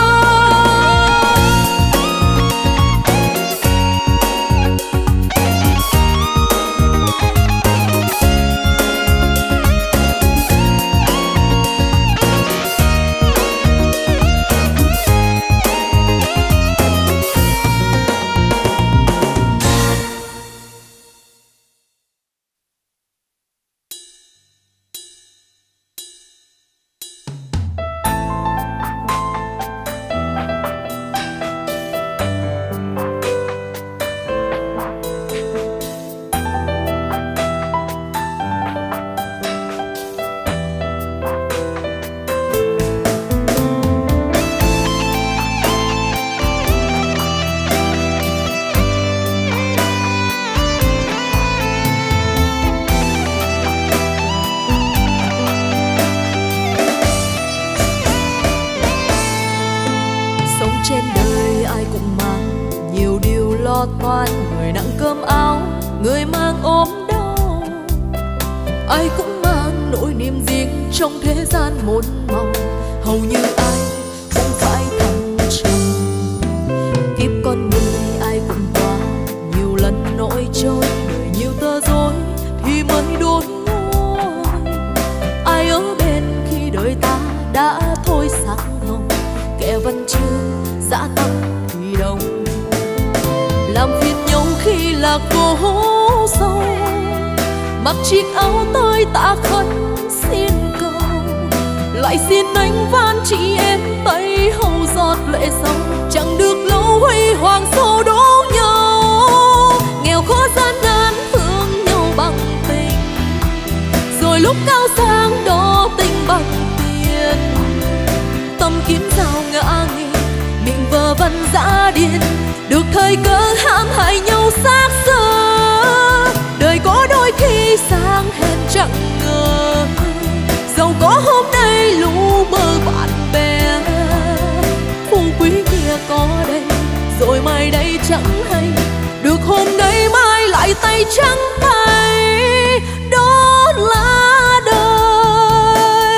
Toan người nặng cơm áo, người mang ốm đau. Ai cũng mang nỗi niềm riêng trong thế gian muôn màu. Hầu như ai cũng phải thăng trầm. Kiếp con người ai cũng qua nhiều lần nỗi trôi, đời nhiều tơ rối thì mới đôi ngôi. Ai ở bên khi đời ta đã thôi sắc hồng, kẻ vẫn chưa dã tâm thì đâu. Làm phiền nhau khi là cố sâu, mặc chiếc áo tơi tạ khấn xin cầu. Lại xin anh van chị em tay hầu giọt lệ sông. Chẳng được lâu huy hoàng xô đổ nhau, nghèo khó gian nan thương nhau bằng tình. Rồi lúc cao sang đo tình bằng tiền, tâm kiếm giao ngã nghiêng, miệng vờ vần dã điên. Được thời cơ hãm hại nhau xác xơ, đời có đôi khi sang hèn chẳng ngờ. Dẫu có hôm nay lũ mơ bạn bè, phú quý kia có đây rồi mai đây chẳng hay. Được hôm nay mai lại tay tay trắng tay đó là đời.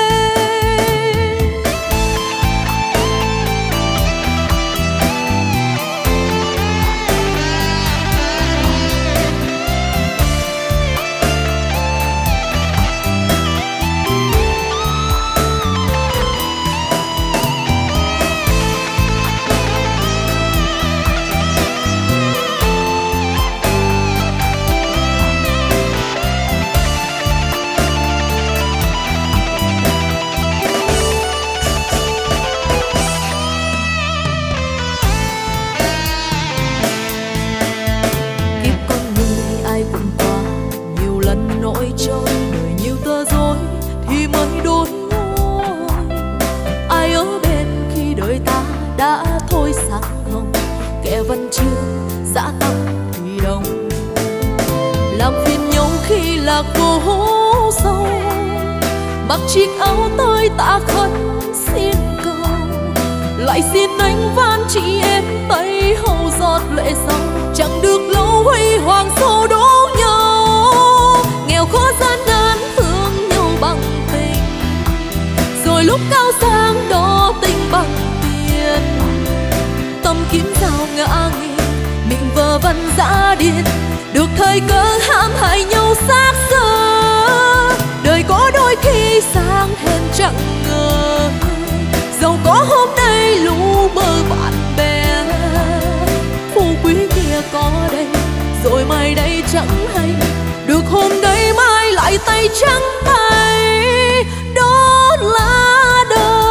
Vẫn chưa dã tâm thì đông, làm phiền nhau khi là cố sâu, mặc chiếc áo tơi tạ khấn xin cầu, lại xin anh van chị em tay hầu giọt lệ sâu, chẳng được lâu huy hoàng xô đổ nhau, nghèo khó gian nan thương nhau bằng tình, rồi lúc cao sang đó tình bằng tiền. Tâm kiếm sao ngã nghiêng, miệng vờ vần dã điên, được thời cơ hãm hại nhau xác xơ. Đời có đôi khi sang hèn chẳng ngờ, dẫu có hôm nay lũ bơ bạn bè, phú quý kia có đây rồi mai đây chẳng hay, được hôm đấy mai lại tay trắng tay đó là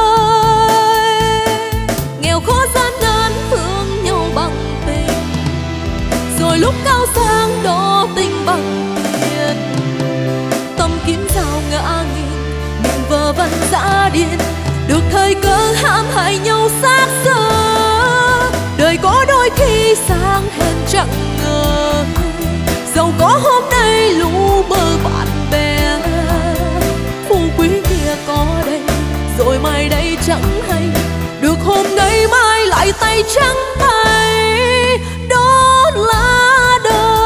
đời. Nghèo khó gian nan thương nhau bằng tình, rồi lúc cao sang đó tình bằng tiền. Tâm kiếm sao ngã nghiêng, miệng vờ vần dã điên, được thời cơ hãm hại nhau xác xơ. Đời có đôi khi sang hèn chẳng ngờ, dẫu có hôm nay lũ bơ bạn bè, phú quý kia có đây rồi mai đây chẳng hay, được hôm nay mai lại tay trắng tay đó là đời.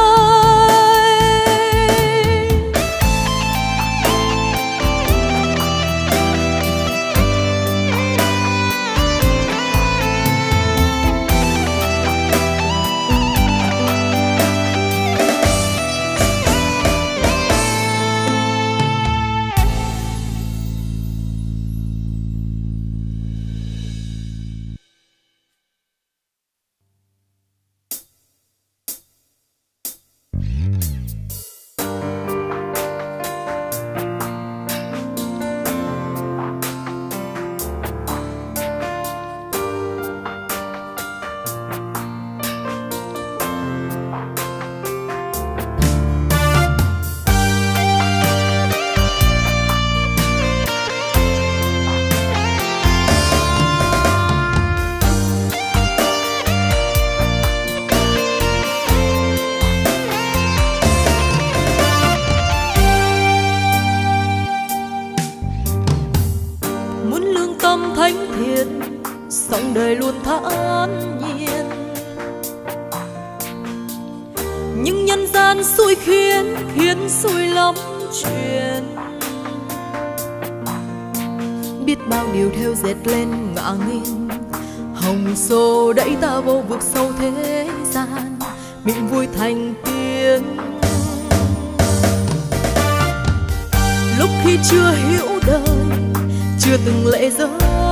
Đời luôn thản nhiên, nhưng nhân gian xui khiến khiến xui lắm chuyện. Biết bao điều theo dệt lên ngả nghiêng, hồng xô đẩy ta vô vực sâu thế gian, miệng vui thành tiếng. Lúc khi chưa hiểu đời, chưa từng lệ rớt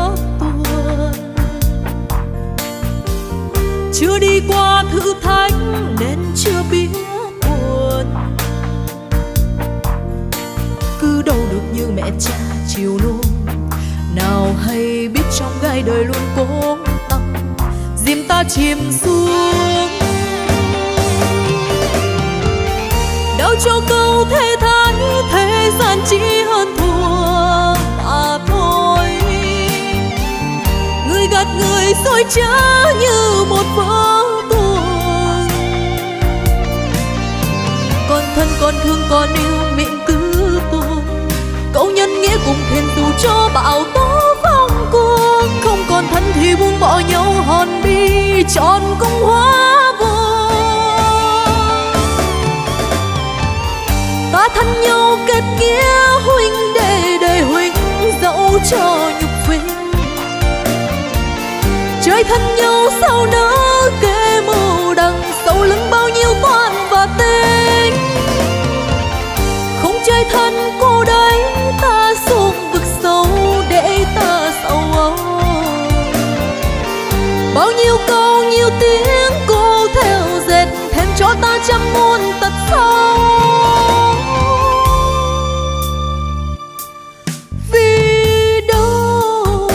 chưa đi qua thử thách nên chưa biết buồn, cứ đâu được như mẹ cha chiều nuông, nào hay biết trong gai đời luôn cố tâm dìm ta chìm xuống. Đau cho câu thế thái, thế gian chỉ hơn thua mà thôi, người gạt người dối trá như một vở tuồng. Còn thân còn thương còn yêu miệng cứ tuông, câu nhân nghĩa cùng thuyền dù cho bão tố phong cuồng. Không còn thân thì buông bỏ nhau hòn bi, tròn cũng hóa vô. Chơi thân nhau sao nỡ kề mưu đằng sau lưng bao nhiêu toan và tính. Không chơi thân cô đấy ta xuống vực sâu để ta sầu âu. Bao nhiêu câu nhiều tiếng cô theo dệt thêm cho ta trăm muôn tật xấu. Vì đâu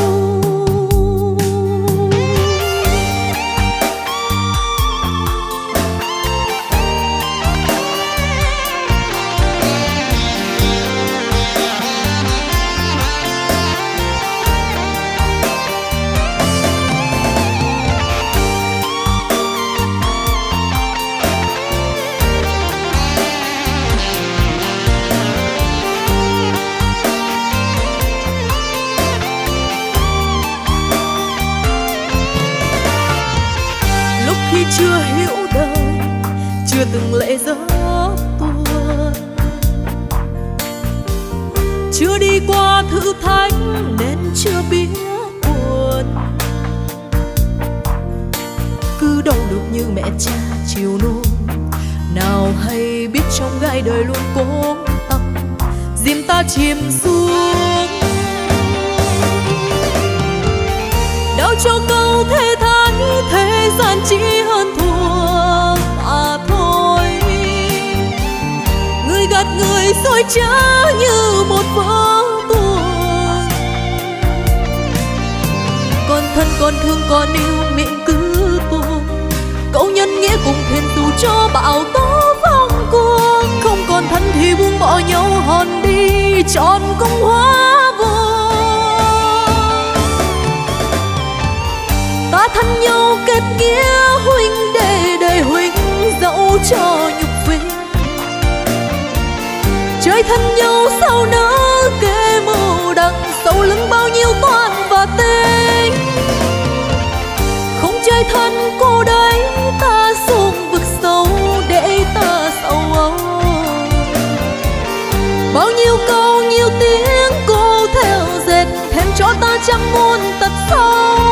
chưa hiểu đời, chưa từng lệ gió tuôn, chưa đi qua thử thách nên chưa biết buồn. Cứ đâu được như mẹ cha chiều nuông, nào hay biết trong gai đời luôn cố tâm dìm ta chìm xuống. Đau cho câu thề thán thế gian chỉ hơn thua mà thôi. Người gạt người dối trá như một vở tuồng. Còn thân còn thương còn yêu miệng cứ tuông. Câu nhân nghĩa cùng thuyền dù cho bão tố phong cuồng. Không còn thân thì buông bỏ nhau hòn đi trọn công hóa vô. Ta thân nhau kết nghĩa huynh đệ đời huynh dẫu cho nhục vinh. Chơi thân nhau sao nỡ kề mưu đằng sau lưng bao nhiêu toan và tính. Không chơi thân cô đấy ta xuống vực sâu để ta sầu âu. Bao nhiêu câu nhiều tiếng cô theo dệt thêm cho ta trăm muôn tật xấu.